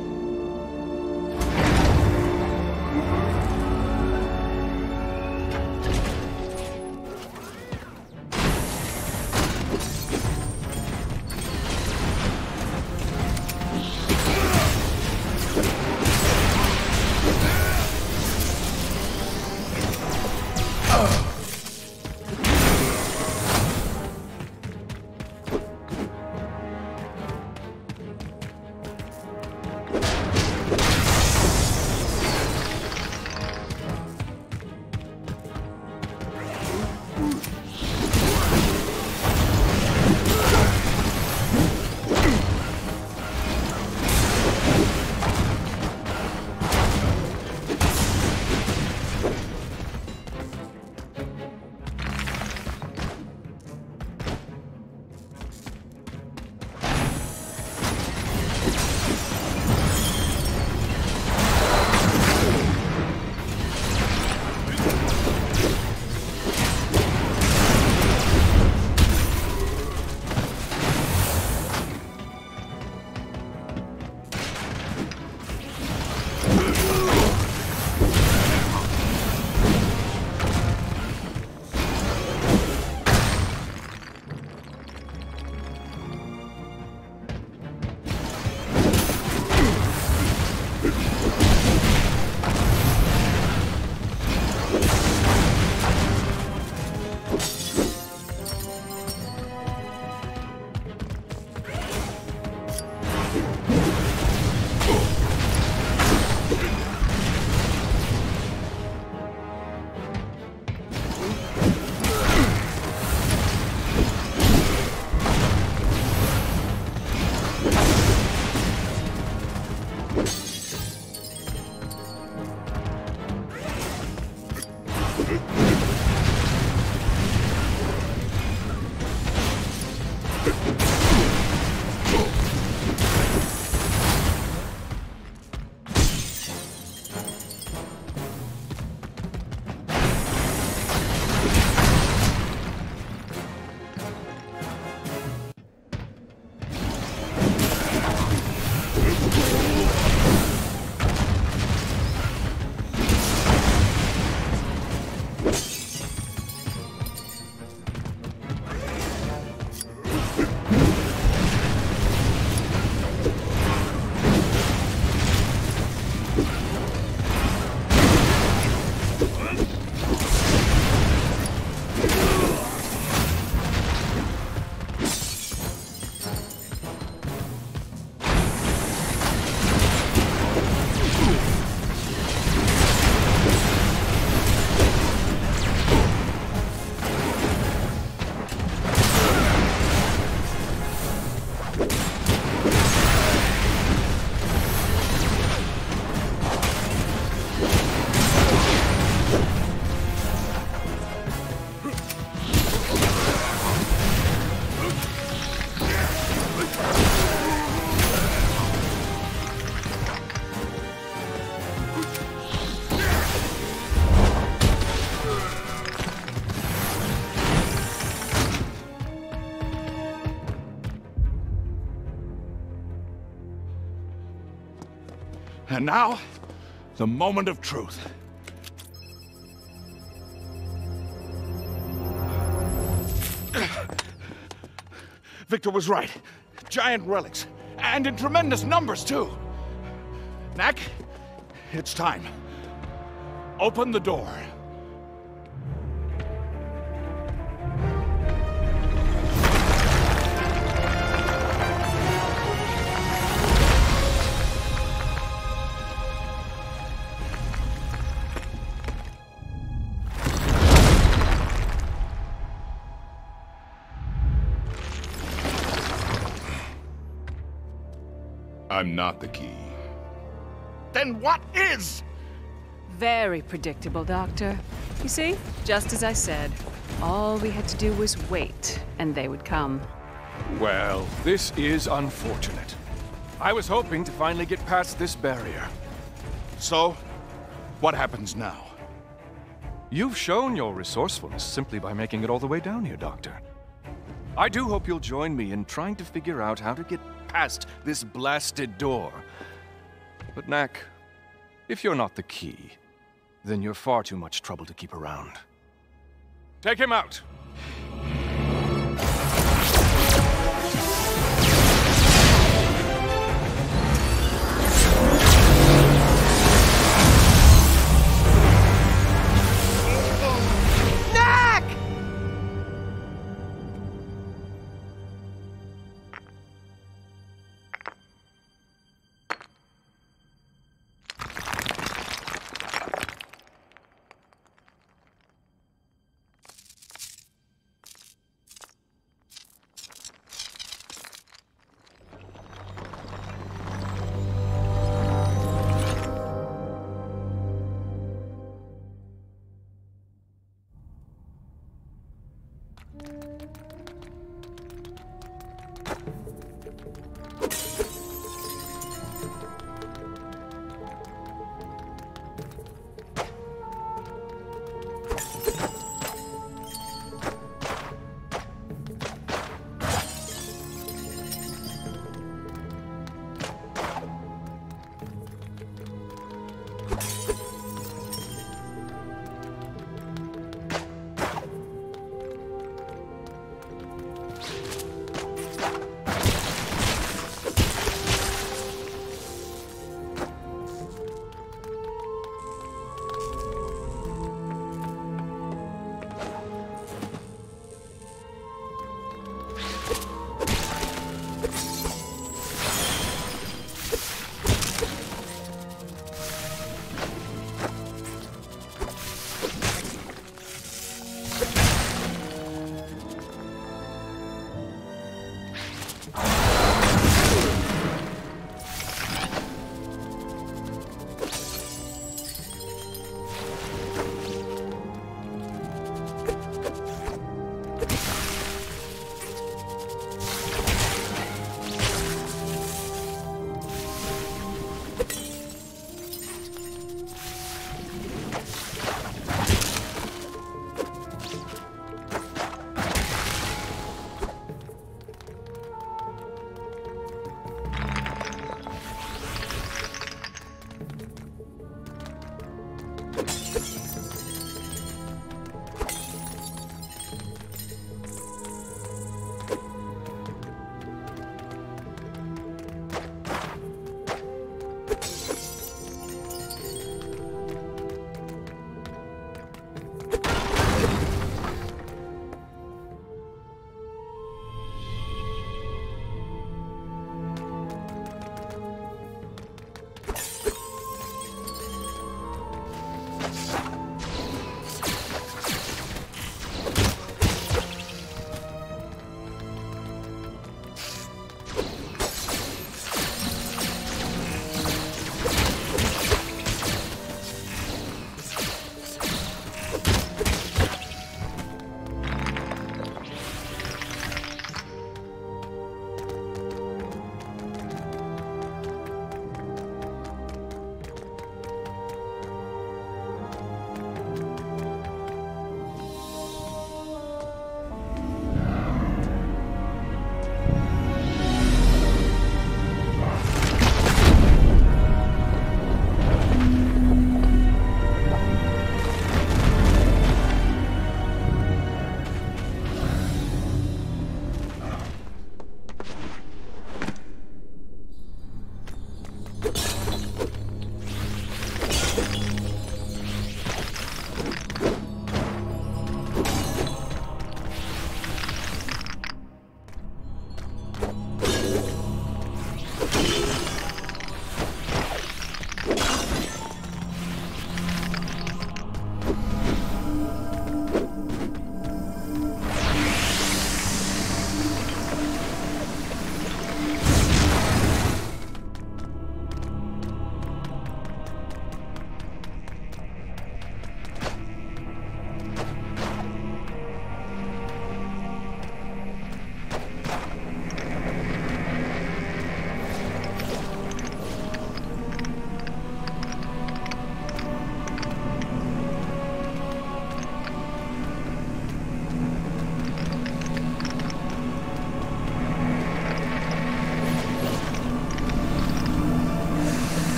And now, the moment of truth. Victor was right. Giant relics. And in tremendous numbers, too. Knack, it's time. Open the door. I'm not the key. Then what is? Very predictable, Doctor. You see, just as I said, all we had to do was wait, and they would come. Well, this is unfortunate. I was hoping to finally get past this barrier. So, what happens now? You've shown your resourcefulness simply by making it all the way down here, Doctor. I do hope you'll join me in trying to figure out how to get past this blasted door. But Knack, if you're not the key, then you're far too much trouble to keep around. Take him out!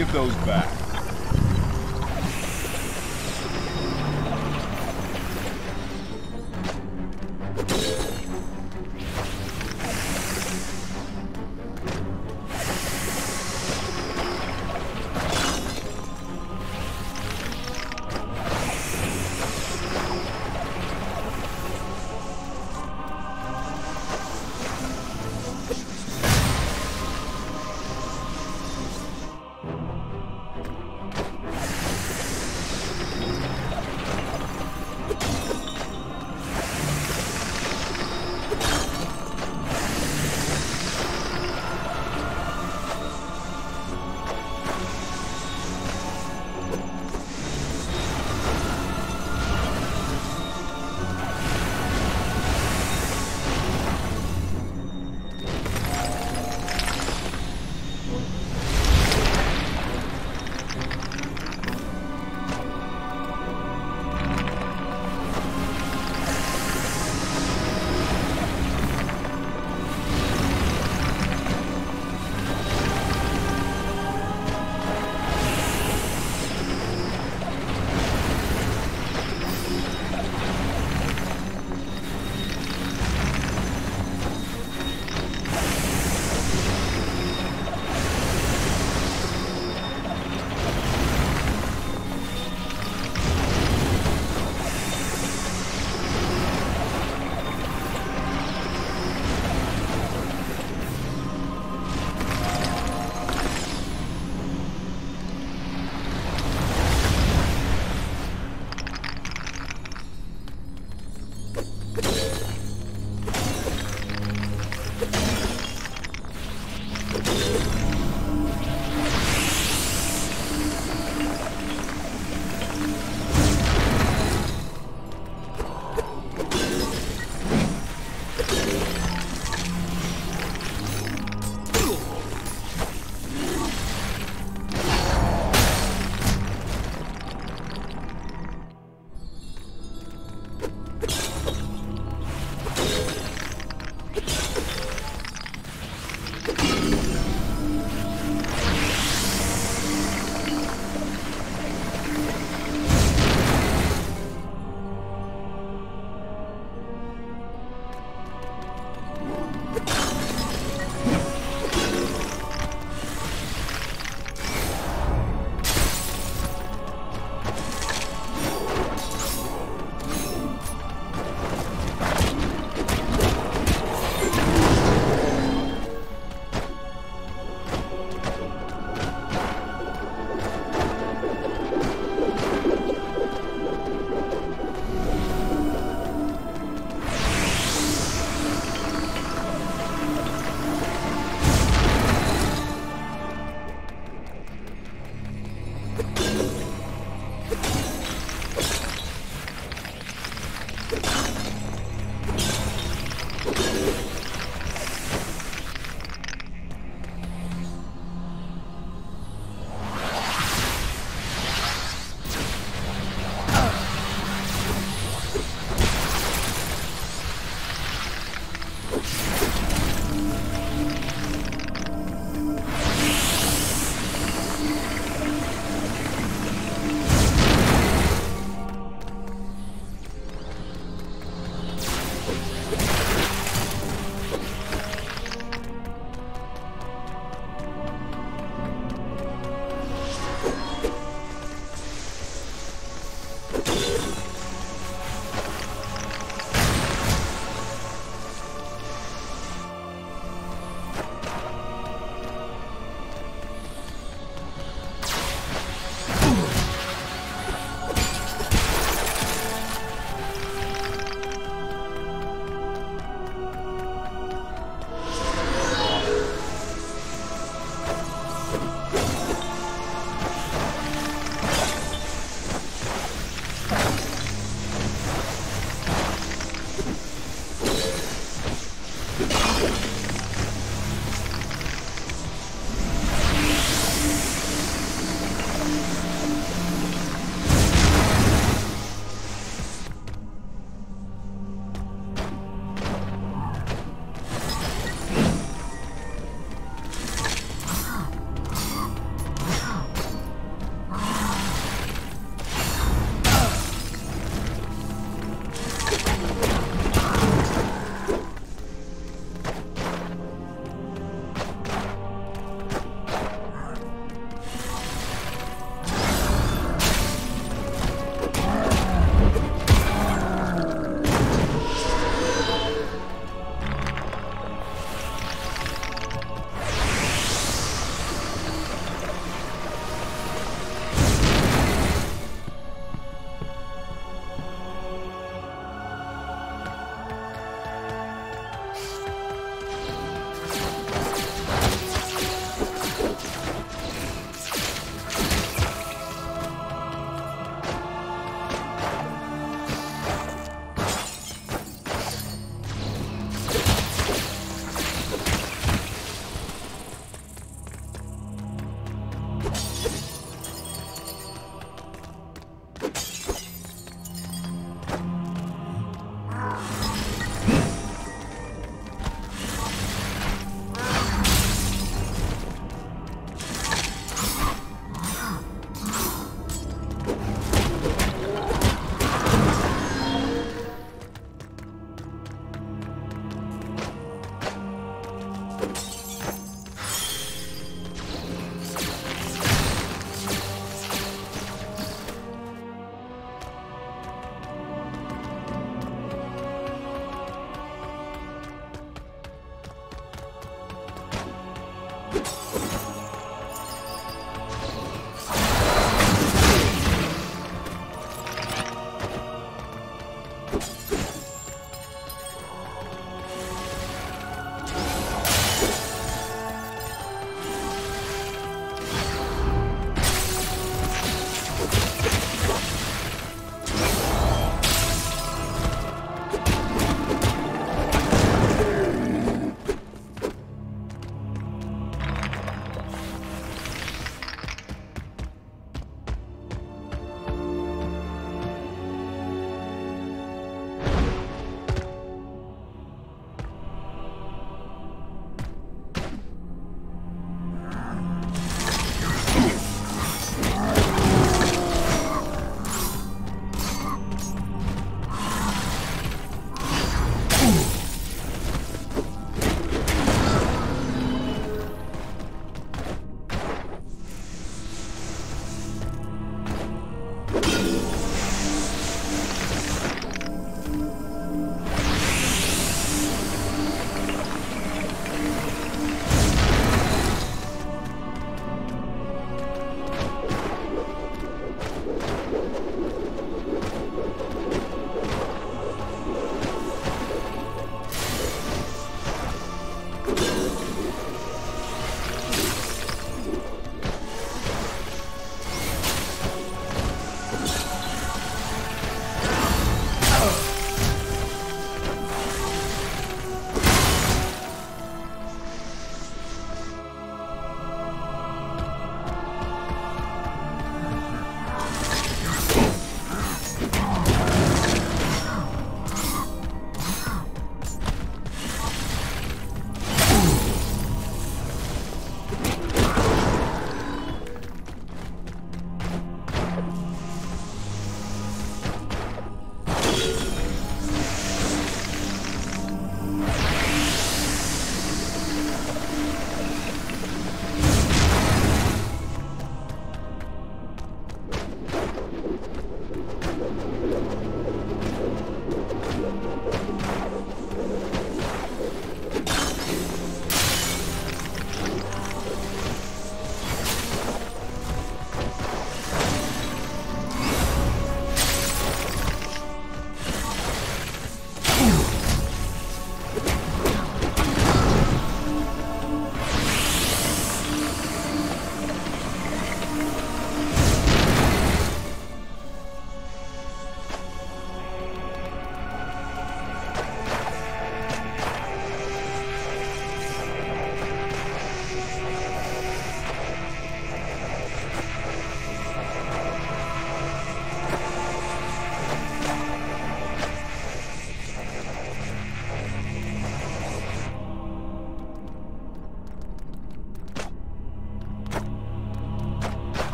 give those back.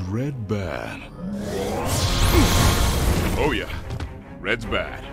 Red bad? Oh yeah, Red's bad.